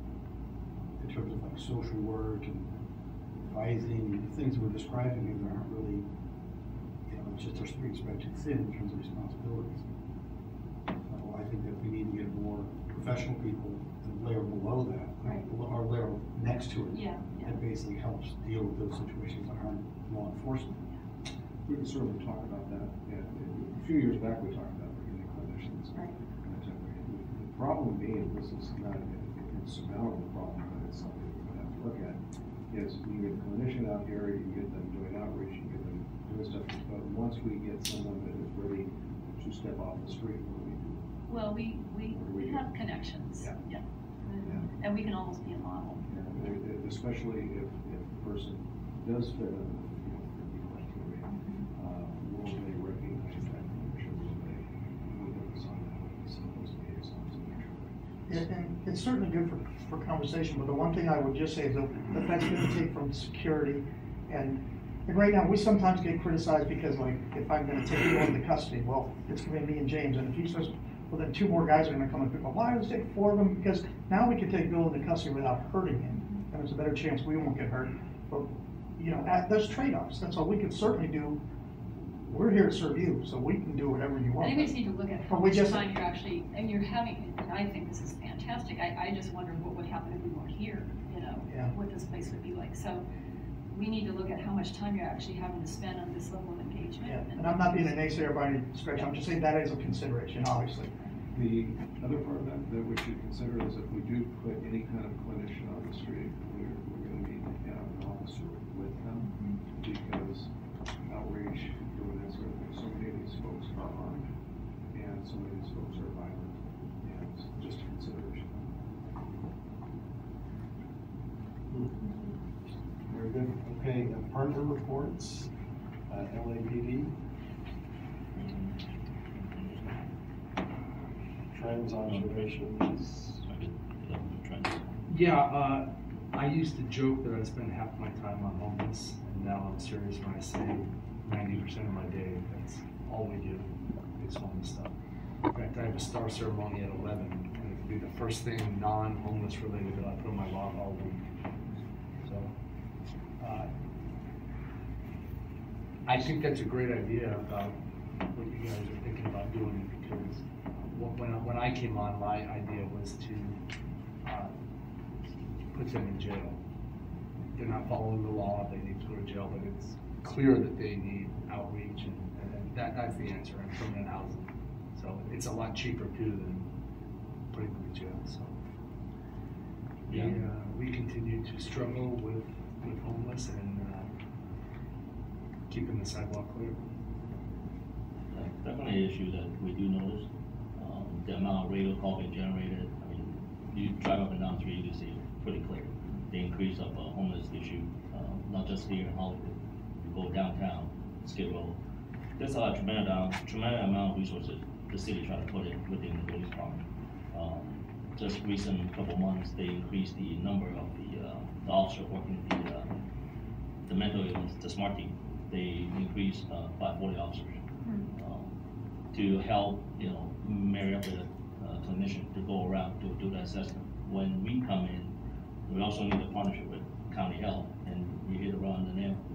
in terms of like social work and advising, the things we're describing here that aren't really, it's just our being spread too thin in terms of responsibilities. So I think that we need to get more professional people to layer below that, right, or layer next to it. Yeah. That basically helps deal with those situations that aren't law enforcement. We can certainly talk about that. Yeah, a few years back, we talked about bringing in clinicians. Right. The problem being, this is not an insurmountable problem, but it's something we're going to have to look at, is you get a clinician out here, you get them doing outreach, you get them doing stuff, but once we get someone that is ready to step off the street, what do we do? Well, we have connections. Yeah. And we can almost be a model. Yeah, especially if the person does fit in the criteria, will they recognize that clinician? Will they focus on that with some of those liaisons to make sure? And it's certainly good for conversation, but the one thing I would just say is that that's going to take from security. And right now, we sometimes get criticized because, like, if I'm going to take you into custody, well, it's going to be me and James. And if he says, well, then 2 more guys are going to come and pick up. Why does it take 4 of them? Because now we can take Bill into custody without hurting him. And there's a better chance we won't get hurt. But, there's trade-offs. That's all we can certainly do. We're here to serve you, so we can do whatever you want. I think we just need to look at how much time you're actually, and you're having, and I think this is fantastic. I just wonder what would happen if we weren't here, what this place would be like. So we need to look at how much time you're actually having to spend on this level of engagement. Yeah, and I'm not being a naysayer by any stretch. I'm just saying that is a consideration, obviously. The other part of that we should consider is if we do put any kind of clinician on the street, we're going to need to have an officer with them, because outreach, doing that sort of thing, so many of these folks are armed, and so many of these folks are violent, and it's just a consideration. Very good. Okay, partner reports, LAPD. Trends, observations. Yeah, I used to joke that I spend half my time on homeless, and now I'm serious when I say 90% of my day, that's all we do, is homeless stuff. In fact, I have a star ceremony at 11, and it could be the first thing non-homeless related that I put on my log all week. So, I think that's a great idea about what you guys are thinking about doing, because when I came on, my idea was to put them in jail. They're not following the law, they need to go to jail, but it's clear that they need outreach, and that's the answer, and permanent housing. So it's a lot cheaper too than putting them in jail, so. Yeah, we continue to struggle with homeless and keeping the sidewalk clear. Definitely an issue that we do notice. The amount of radio call being generated, I mean, you drive up and down the street, you can see it pretty clear. The increase of homeless issue, not just here in Hollywood. You go downtown, Skid Row. There's a tremendous amount of resources the city trying to put in within the police department. Just recent couple months, they increased the number of the officer working the mental illness, the SMART team. They increased by 40 officers to help, marry up with a clinician to go around to do the assessment. When we come in, we also need a partnership with county health, and you hit around the nail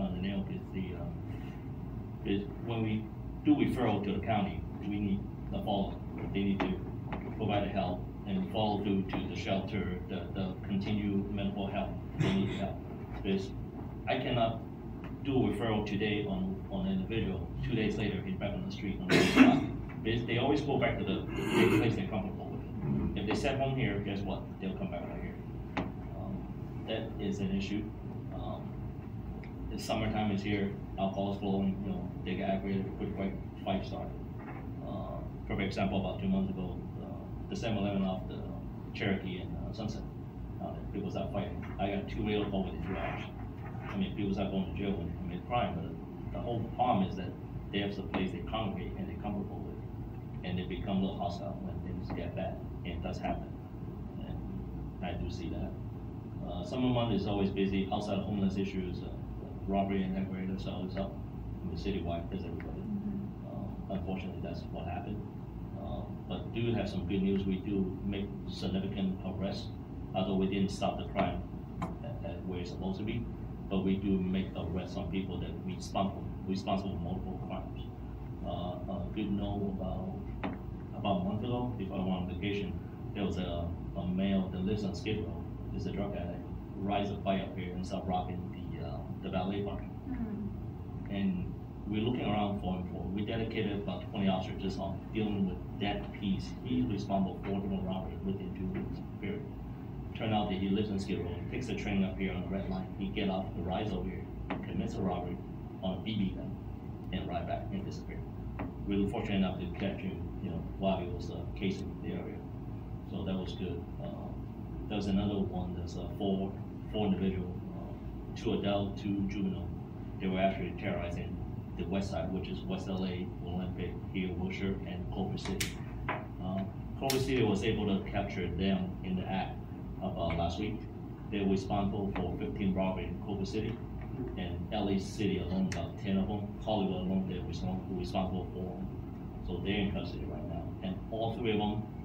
is when we do referral to the county, we need the follow. They need to provide the help and follow through to the shelter, the continued medical help. They need help. Because I cannot do a referral today on an individual, 2 days later he's back on the street on the spot. They always go back to the place they're comfortable with. If they set home here, guess what? They'll come back right here. That is an issue. The summertime is here, alcohol is flowing, they get aggravated, quick fight started. Perfect example, about 2 months ago, the 7-Eleven off the Cherokee and Sunset. People start fighting. I got 2 radio calls within 2 hours. I mean, people start going to jail when they commit crime, but the whole problem is that they have a place they congregate and they're comfortable with, and they become a little hostile when things get bad, and it does happen. And I do see that. Summer month is always busy. Outside of homeless issues, robbery and aggravated assault is up. Citywide, as everybody. Unfortunately, that's what happened. But do have some good news. We do make significant arrests, although we didn't stop the crime at where it's supposed to be. But we do make arrests on people that we responsible for multiple crimes. A good note about a month ago, before I went on vacation, there was a male that lives on Skid Row. He's a drug addict. Rise a bike up here and start rocking the valet parking. And we're looking around for him. We dedicated about 20 officers just on dealing with that piece. He's responsible for 4 different robberies within 2 weeks period. Turned out that he lives in Skid Row. He takes the train up here on the red line. He get off the rise over here, commits a robbery on a BB gun, and ride back and disappear. We were fortunate enough to catch him, while he was casing the area. So that was good. There was another one. There's 4 individuals, 2 adult, 2 juvenile. They were actually terrorizing the west side, which is West LA, Olympic, here, Wilshire, and Culver City. Culver City was able to capture them in the act about last week. They were responsible for 15 robberies in Culver City, and LA City alone, about 10 of them. Hollywood alone, they're responsible for them. So they're in custody right now. And all 4 of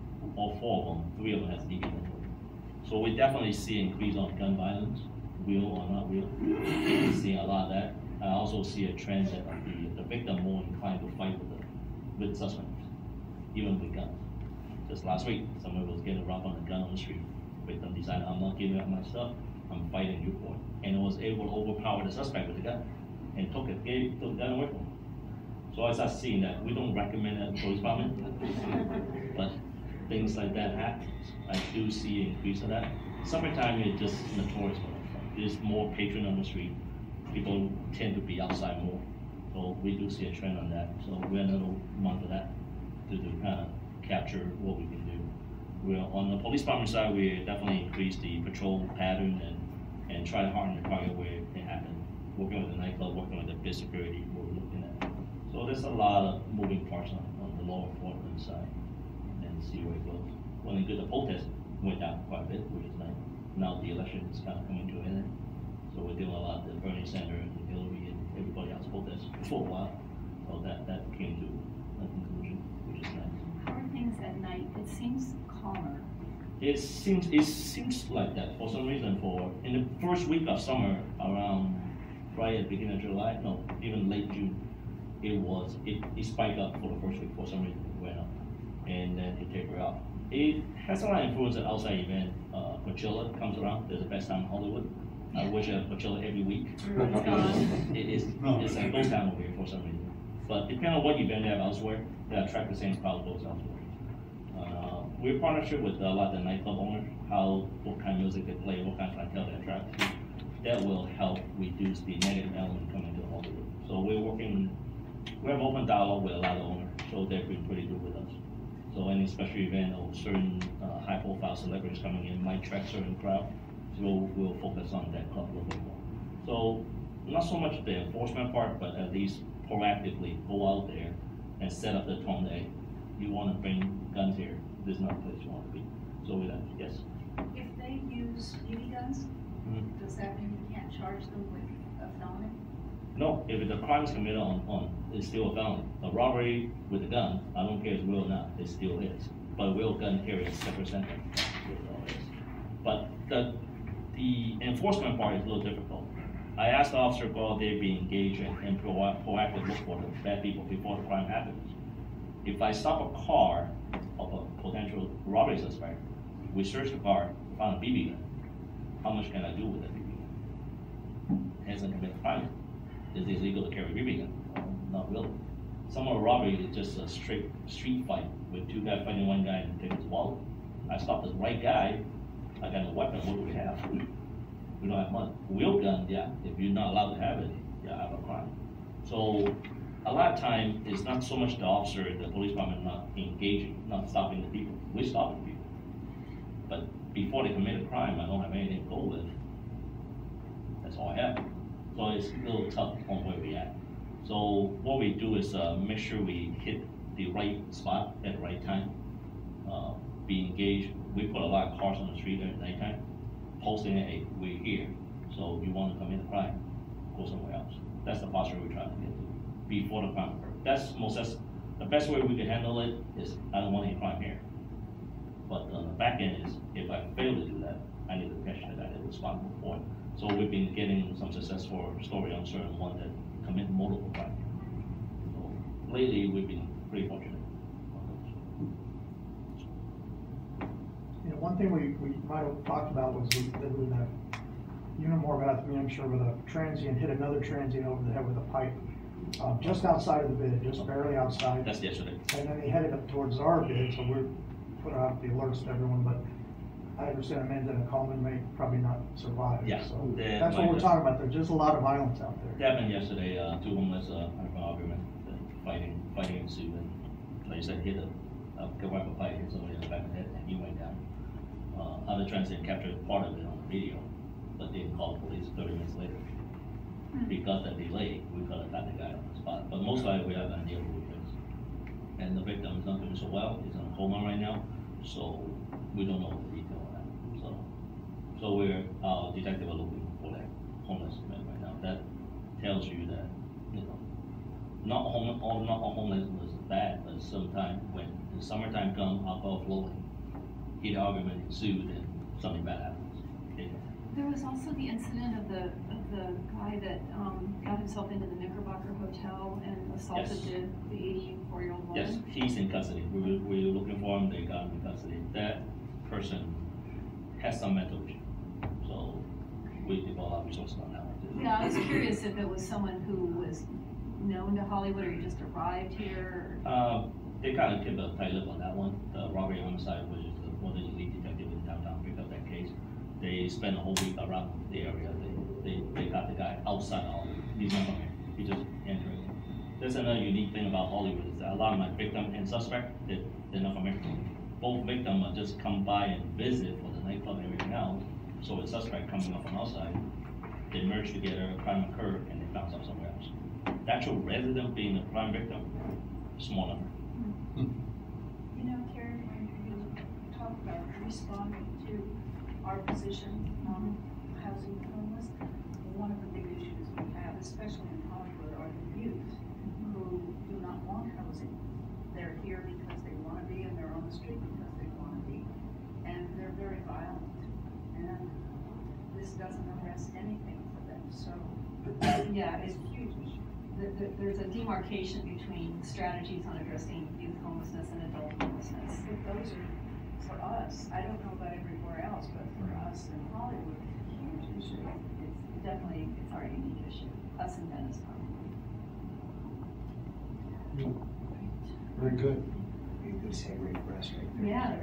them, 3 of them has DV. So we definitely see an increase on gun violence, real or not real. We see a lot of that. I also see a trend that the victim more inclined to fight with suspects, even with guns. Just last week, someone was getting robbed on a gun on the street. Victim decided, I'm not giving up my stuff, I'm fighting you for it. And was able to overpower the suspect with the gun and took the gun away from him. So I started seeing that. We don't recommend that in the police department, but things like that happen. I do see an increase of that. Summertime is just notorious for that. There's more patron on the street. People tend to be outside more. So we do see a trend on that. So we're another month of that to kind of capture what we can do. We're on the police department side, we definitely increase the patrol pattern and try to harden the target where it happened. Working with the nightclub, working with the bid security, we're looking at. So there's a lot of moving parts on the law enforcement side and see where it goes. When the protest went down quite a bit, which is nice. Now the election is kind of coming to an end. So we're doing a lot of the Bernie Sanders and Hillary and everybody else protests for a while. So that came to a conclusion, which is nice. How are things at night? It seems calmer. It seems like that for some reason. In the first week of summer, around right at the beginning of July, no, even late June, it spiked up for the first week for some reason. It went up, and then it tapered off. It has a lot of influence at outside event. Coachella comes around. There's the best time in Hollywood. I wish I had Coachella every week. It's a ghost town over here for some reason. But depending on what event they have elsewhere, they attract the same crowd goes elsewhere. we're partnership with a lot of the nightclub owners, what kind of music they play, what kind of clientele they attract to. That will help reduce the negative element coming to Hollywood. So we have open dialogue with a lot of owners, so they've been pretty good with us. So any special event or certain high profile celebrities coming in might attract certain crowd, so we'll focus on that club a little bit more. So not so much the enforcement part, but at least proactively go out there and set up the tone that you want to bring guns here, this is not a place you want to be. So with that, yes. If they use BB guns, does that mean you can't charge them with a felony? No, if the crime is committed on it's still a felony. A robbery with a gun, I don't care if it's real or not, it still is. But real gun carry is separate sentence. But the enforcement part is a little difficult. I asked the officer to go out there, be engaged and proactive look for the bad people before the crime happens. If I stop a car of a potential robbery suspect, we search the car, found a BB gun, how much can I do with that BB gun? Hasn't committed a crime. Is it illegal to carry a BB gun? Not really. Some of the robbery is just a straight street fight with two guys fighting one guy and take his wallet. I stopped the right guy, I got no weapon, what do we have? We don't have money. Real gun, yeah, if you're not allowed to have it, yeah, I have a crime. So a lot of time, it's not so much the officer, the police department not engaging, not stopping the people. We're stopping people. But before they commit a crime, I don't have anything to go with. That's all I have. So it's a little tough on where we at. So what we do is make sure we hit the right spot at the right time. Be engaged. We put a lot of cars on the street at nighttime, posting, hey, we're here. So if you want to commit a crime, go somewhere else. That's the posture we're trying to get to before the crime occurs. That's the best way we can handle it is I don't want any crime here. But on the back end is if I fail to do that, I need to catch the guy that was responsible for it. So we've been getting some successful story on certain one that commit multiple crimes. So lately we've been pretty fortunate. You know, one thing we might have talked about was you know more about it than me, I'm sure, with a transient, hit another transient over the head with a pipe. Just outside of the bid, just barely outside. That's yesterday. And then he headed up towards our bid, so we're put out the alerts to everyone, but I understand Amanda and Coleman may probably not survive. Yeah. So that's what we're talking about. There's just a lot of violence out there. That happened yesterday, two homeless, had an argument, fighting ensued, and like you said, hit a weapon fight, hit somebody in the back of the head, and he went down. Other transient captured part of it on the video, but they called the police 30 minutes later. Because of the delay, we could have got the guy on the spot. But most likely we have an idea who it is. And the victim is not doing so well, he's in a coma right now, so we don't know the detail on that. So we're, detective are looking for that homeless man right now. That tells you that, you know, not all homelessness is bad, but sometimes when the summertime comes, alcohol flowing, heat argument ensued, and something bad happens. There was also the incident of the guy that got himself into the Knickerbocker Hotel and assaulted the 84-year-old woman. Yes, he's in custody. We were looking for him, they got him in custody. That person has some mental issue, so we developed a lot of resources on that one too. Yeah, I was curious if it was someone who was known to Hollywood or he just arrived here. They kind of kept a tight lip on that one. The robbery homicide, which is one of the lead detective in downtown, picked up that case. They spent a whole week around the area. They got the guy outside Hollywood. He's not from here. He's just entering. There's another unique thing about Hollywood is that a lot of my victim and suspect, they're not from here. Both victims are just come by and visit for the nightclub and everything else. So a suspect coming up from outside, they merged together, a crime occurred, and they found somewhere else. The actual resident being a crime victim, small number. You know, Karen, when you talk about responding to our position on housing the homeless, one of the big issues we have, especially in Hollywood, are the youth who do not want housing. They're here because they want to be, and they're on the street because they want to be. And they're very violent. And this doesn't arrest anything for them. So, yeah, it's a huge issue. There's a demarcation between strategies on addressing youth homelessness and adult homelessness. But those are, for us, I don't know about everywhere else, but for us in Hollywood, it's a huge issue. It's definitely, it's our unique issue, us in Venice probably. Very good. good segue for us right there. Yeah.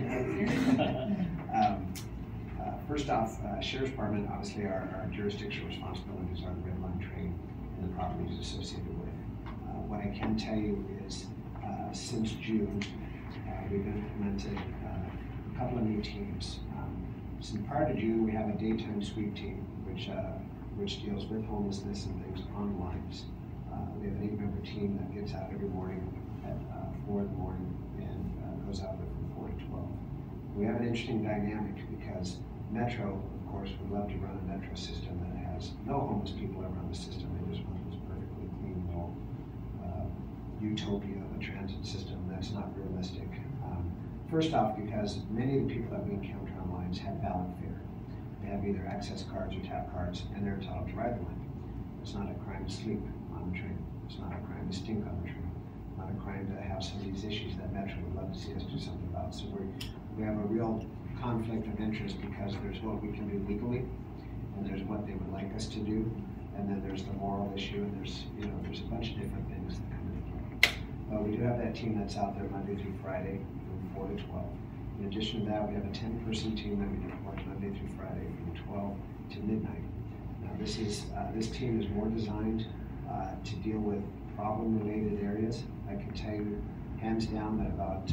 First off, Sheriff's Department, obviously our jurisdictional responsibilities are the Red Line train and the properties associated with it. What I can tell you is since June, we've implemented a couple of new teams. So prior to June, we have a daytime sweep team, which deals with homelessness and things on lines. We have an 8-member team that gets out every morning at 4 in the morning and goes out there from 4 to 12. We have an interesting dynamic because Metro, of course, would love to run a Metro system that has no homeless people around the system. They just want this perfectly clean little utopia of a transit system. That's not realistic. First off, because many of the people that we encounter on lines have valid fare. They have either access cards or tap cards, and they're entitled to ride the line. It's not a crime to sleep on the train. It's not a crime to stink on the train. It's not a crime to have some of these issues that Metro would love to see us do something about. So we have a real conflict of interest because there's what we can do legally, and there's what they would like us to do, and then there's the moral issue, and there's a bunch of different things that come into play. But we do have that team that's out there Monday through Friday from 4 to 12. In addition to that, we have a 10-person team that we work Monday through Friday from 12 to midnight. Now this team is more designed to deal with problem-related areas. I can tell you, hands down, that about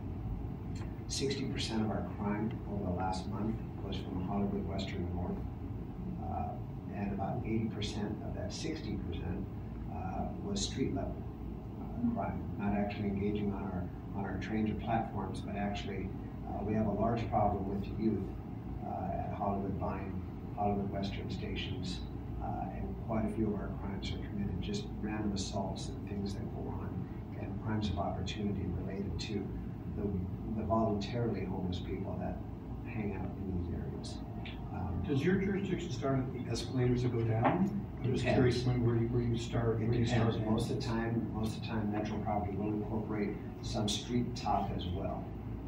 60% of our crime over the last month was from Hollywood Western and North, and about 80% of that 60% was street level crime, not actually engaging on our trains or platforms, but actually we have a large problem with youth at Hollywood Vine, Hollywood Western stations, and quite a few of our crimes are committed, just random assaults and things that go on, and crimes of opportunity related to the voluntarily homeless people that hang out in these areas. Does your jurisdiction start at the escalators that go down? I'm just curious where you start. It depends. Most of the time, Metro property will incorporate some street top as well.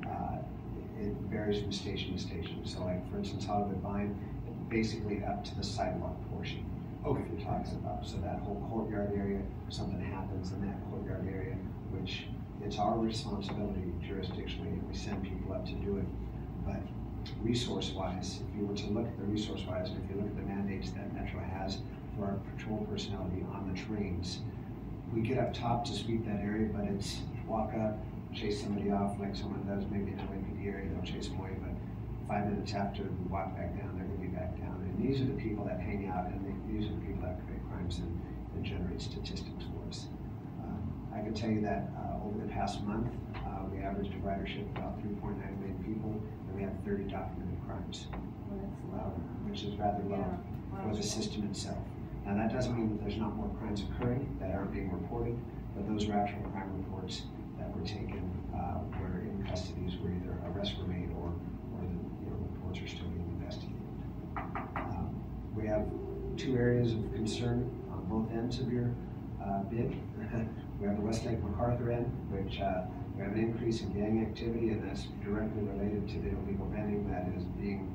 It varies from station to station. So, like for instance, Hollywood Vine, basically up to the sidewalk portion. Okay, you're talking about. So that whole courtyard area, if something happens in that courtyard area, which it's our responsibility jurisdictionally, and we send people up to do it. But resource-wise, if you were to look at the resource-wise, and if you look at the mandates that Metro has for our patrol personnel to be on the trains, we get up top to sweep that area, but it's walk up, chase somebody off like someone does maybe in the LAPD area, they'll chase them away, but 5 minutes after we walk back down, they're going to be back down. And these are the people that hang out, and these are the people that commit crimes and generate statistics for us. I can tell you that over the past month, we averaged a ridership of about 3.9 million people, and we have 30 documented crimes, which is rather low for the system itself. Now that doesn't mean that there's not more crimes occurring that aren't being reported, but those are actual crime reports that were taken where in custodies where either arrests were made or the reports are still being investigated. We have 2 areas of concern on both ends of your bid. We have the Westlake MacArthur end, which we have an increase in gang activity, and that's directly related to the illegal vending that is being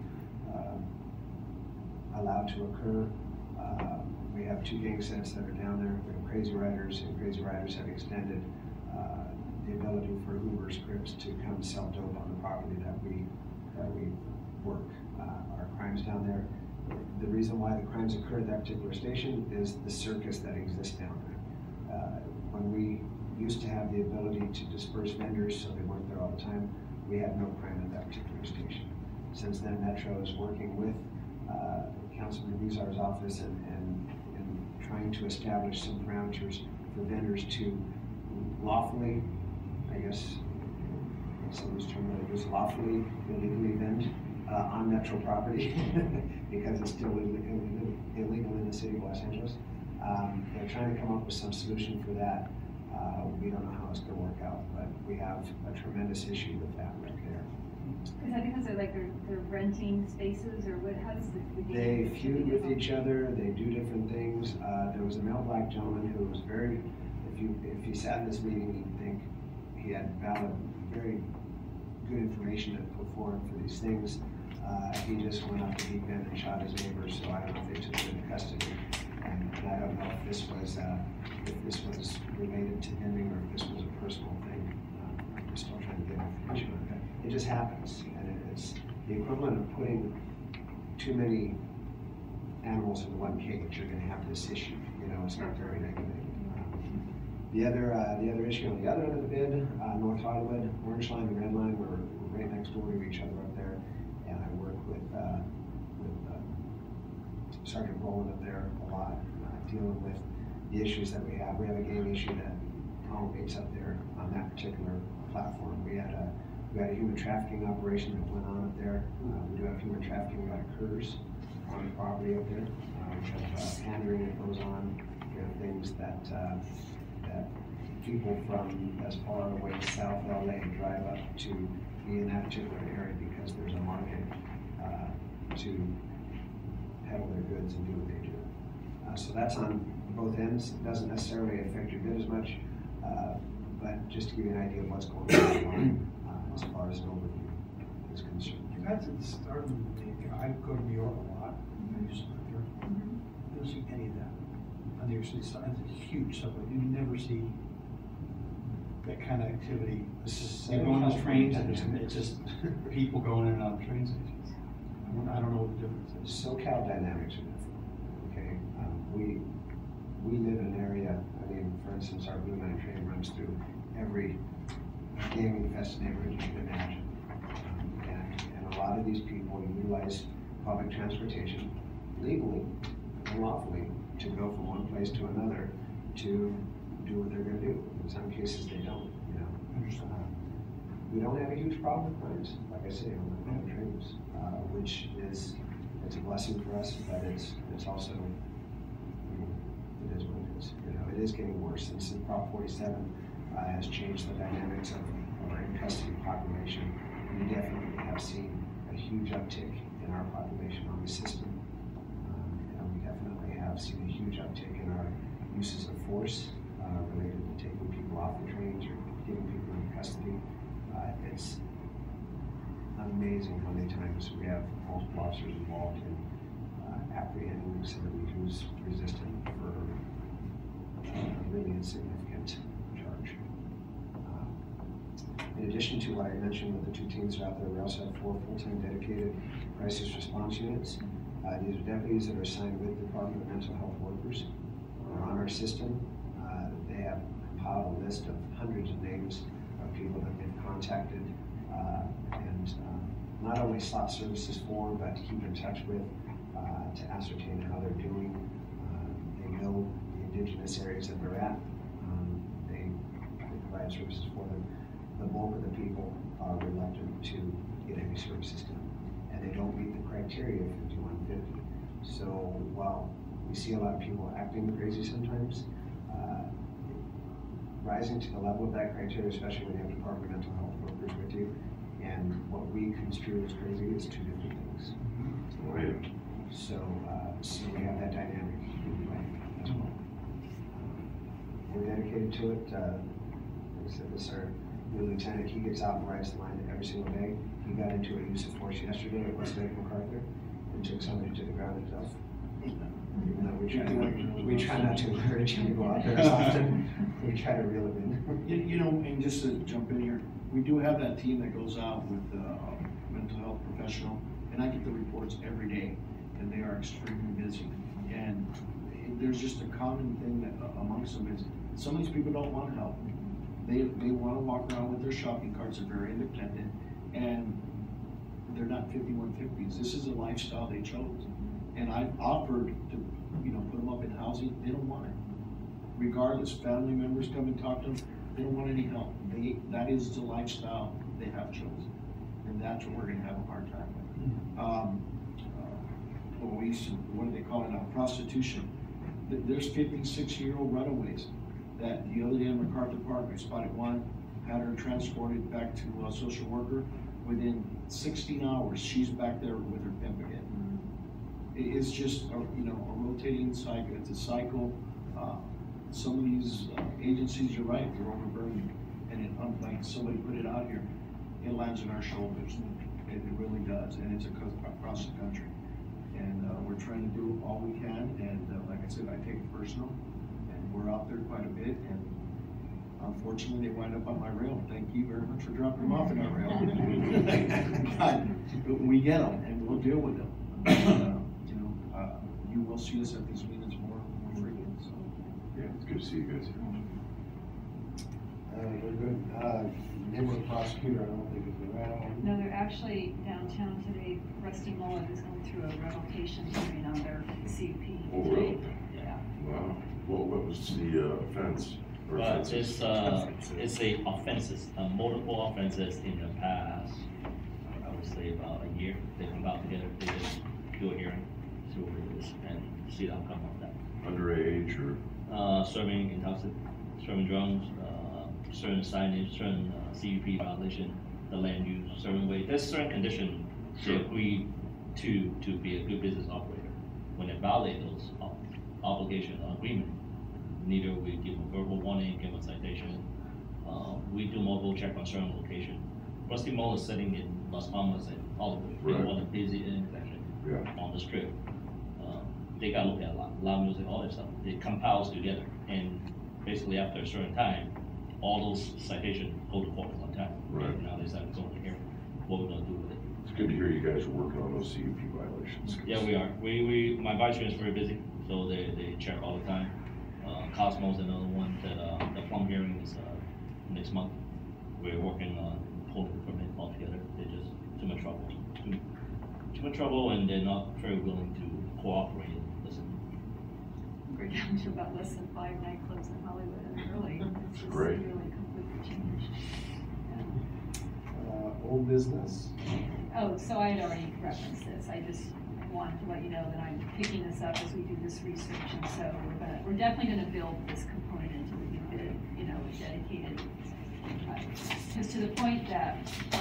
allowed to occur. We have 2 gang sets that are down there. We have Crazy Riders, and Crazy Riders have extended the ability for Uber scripts to come sell dope on the property that we work. Our crimes down there, the reason why the crimes occur at that particular station is the circus that exists down there. When we used to have the ability to disperse vendors so they weren't there all the time, we had no crime at that particular station. Since then, Metro is working with Councilman Bizarre's office and trying to establish some parameters for vendors to lawfully, I guess, someone's term that I use, lawfully, illegally vend on Metro property because it's still illegal in the city of Los Angeles. They're trying to come up with some solution for that. We don't know how it's going to work out, but we have a tremendous issue with that right there. Is that because they're renting spaces, or what? How does the They feud with each other. They do different things. There was a male black gentleman who was very. If he sat in this meeting, you'd think he had valid, very good information to put forward for these things. He just went off the deep end and shot his neighbor. So I don't know if they took him into custody. And I don't know if this was related to vending or if this was a personal thing. We're still trying just happens, and it's the equivalent of putting too many animals in one cage. You're gonna have this issue, you know, it's not very regulated. The other issue on the other end of the bid, North Hollywood, Orange Line and Red Line, we're right next door to each other up there, and I work with Sergeant Rowland up there a lot, dealing with the issues that we have. We have a game issue that promulgates up there on that particular platform. We had a human trafficking operation that went on up there. We do have human trafficking that occurs on the property up there. We have pandering that goes on. We have things that people from as far away as South LA drive up to be in that particular area because there's a market to peddle their goods and do what they do. So that's on both ends. It doesn't necessarily affect your bid as much, but just to give you an idea of what's going on as far as an overview is concerned. That's at the start of the day. I go to New York a lot. I used to live there. You don't see any of that on the University side. It's a huge subway. You never see that kind of activity. You go on those trains and it's just people going in and out of train stations. I don't know what the difference is. SoCal dynamics are different. Okay, we live in an area. I mean, for instance, our Blue Line train runs through every gaming-infested neighborhood you can imagine, and a lot of these people utilize public transportation legally and lawfully to go from one place to another to do what they're going to do. In some cases, they don't. You know, we don't have a huge problem with crimes, like I say, on the trains, which is it's a blessing for us, but it's also, I mean, it is what it is. You know, it is getting worse. Since Prop 47 has changed the dynamics of our in-custody population, we definitely have seen a huge uptick in our population on the system. And we definitely have seen a huge uptick in our uses of force related to taking people off the trains or getting people in custody. It's amazing how many times we have multiple officers involved in apprehending somebody who's resistant for a really insignificant charge. In addition to what I mentioned with the 2 teams out there, we also have 4 full-time dedicated crisis response units. These are deputies that are assigned with the Department of Mental Health Workers. They're on our system. They have compiled a list of hundreds of names of people that they've contacted and not only sought services for, but to keep in touch with, to ascertain how they're doing. They know the indigenous areas that they're at. They provide services for them. The bulk of the people are reluctant to get any services done, and they don't meet the criteria of 5150. So while we see a lot of people acting crazy sometimes, rising to the level of that criteria, especially when you have Department of Mental Health Workers with you, and what we construe as crazy is 2 different things. Right. So we have that dynamic as well. We're dedicated to it. Like I said, this our new lieutenant, he gets out and rides the line every single day. He got into a use of force yesterday at West Lake MacArthur and took somebody to the ground himself. Even though we try not to encourage him to go out there as often, we try to reel him in. You know, and just to jump in here, we do have that team that goes out with mental health professional, and I get the reports every day, and they are extremely busy. And there's just a common thing that amongst them is some of these people don't want help. They want to walk around with their shopping carts. They're very independent, and they're not 5150s. This is a lifestyle they chose. And I've offered to, put them up in housing. They don't want it. Regardless, family members come and talk to them. They don't want any help. That is the lifestyle they have chosen, and that's what we're going to have a hard time with. What do they call it now? Prostitution. There's 56-year-old runaways that the other day in MacArthur Park, I spotted one, had her transported back to a social worker. Within 16 hours, she's back there with her pimp again. It's just a rotating cycle. It's a cycle. Some of these agencies, you're right, they're overburdened, and like somebody put it out here, it lands on our shoulders. It really does, and it's across the country. And we're trying to do all we can, and like I said, I take it personal, and we're out there quite a bit, and Unfortunately, they wind up on my rail. Thank you very much for dropping them off in our rail. But we get them and we'll deal with them. You know, you will see us at these meetings more frequent, so. Yeah, it's good to see you guys here. Very good. Neighborhood prosecutor, I don't think is around. No, they're actually downtown today. Rusty Mullen is going through a revocation hearing on their CUP. Oh, really? Yeah. Wow. Well, what was the offense? Or But offenses? it's a offenses, multiple offenses in the past, I would say about a year. They come out together, they just do a hearing, see what it is, and see the outcome of that. Underage or? Serving intoxicated, serving drums, certain signage, certain CUP violation, the land use, certain way. There's certain conditions they agree to be a good business operator. When they violate those obligations or agreement, neither we give them verbal warning, give them a citation. We do mobile check on certain location. Rusty Mullen is sitting in Las Palmas and Hollywood, Right. on a busy intersection on the strip. They got to look at loud music, all that stuff. It compiles together, and basically after a certain time, all those citations go to court on time. Right. And now they decide to go to hearing. What we're gonna do with it? It's good to hear you guys are working on those CUP violations. Yeah, we are. My vice chair is very busy, so they check all the time. Cosmo's another one that the plum hearing is next month. We're working on pulling the permit altogether. They're just too much trouble. Too much trouble, and they're not very willing to cooperate and listen. We're down to about less than 5 nightclubs in Hollywood and really, it's just Great. really completely changed. Old business. Oh, so I had already referenced this. I just wanted to let you know that I'm picking this up as we do this research, and so we're definitely gonna build this component into the new bid, you know, dedicated. Because to the point that,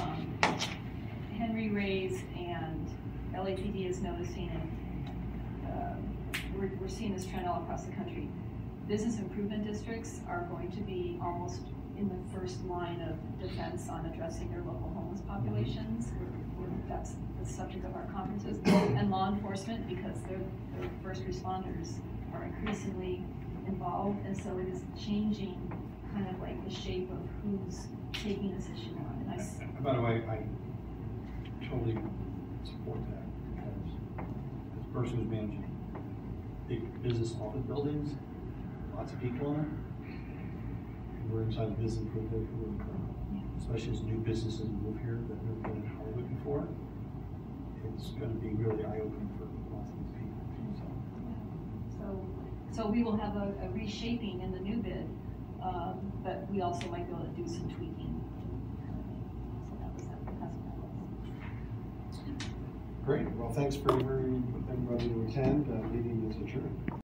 Henry Ray's and LAPD is noticing, and, we're seeing this trend all across the country. Business improvement districts are going to be almost in the first line of defense on addressing their local homeless populations. That's the subject of our conferences. And law enforcement, because their first responders are increasingly involved, and so it is changing kind of like the shape of who's taking this issue on. And By the way, I totally support that, because as a person who's managing big business office buildings, lots of people in it, and we're inside the business improvement, especially as new businesses move here that have never been in Hollywood before, it's gonna be really eye-opening for lots of these people, So we will have a reshaping in the new bid, but we also might be able to do some tweaking. So that's what that was. Great. Well, thanks for everybody to attend. Meeting is adjourned.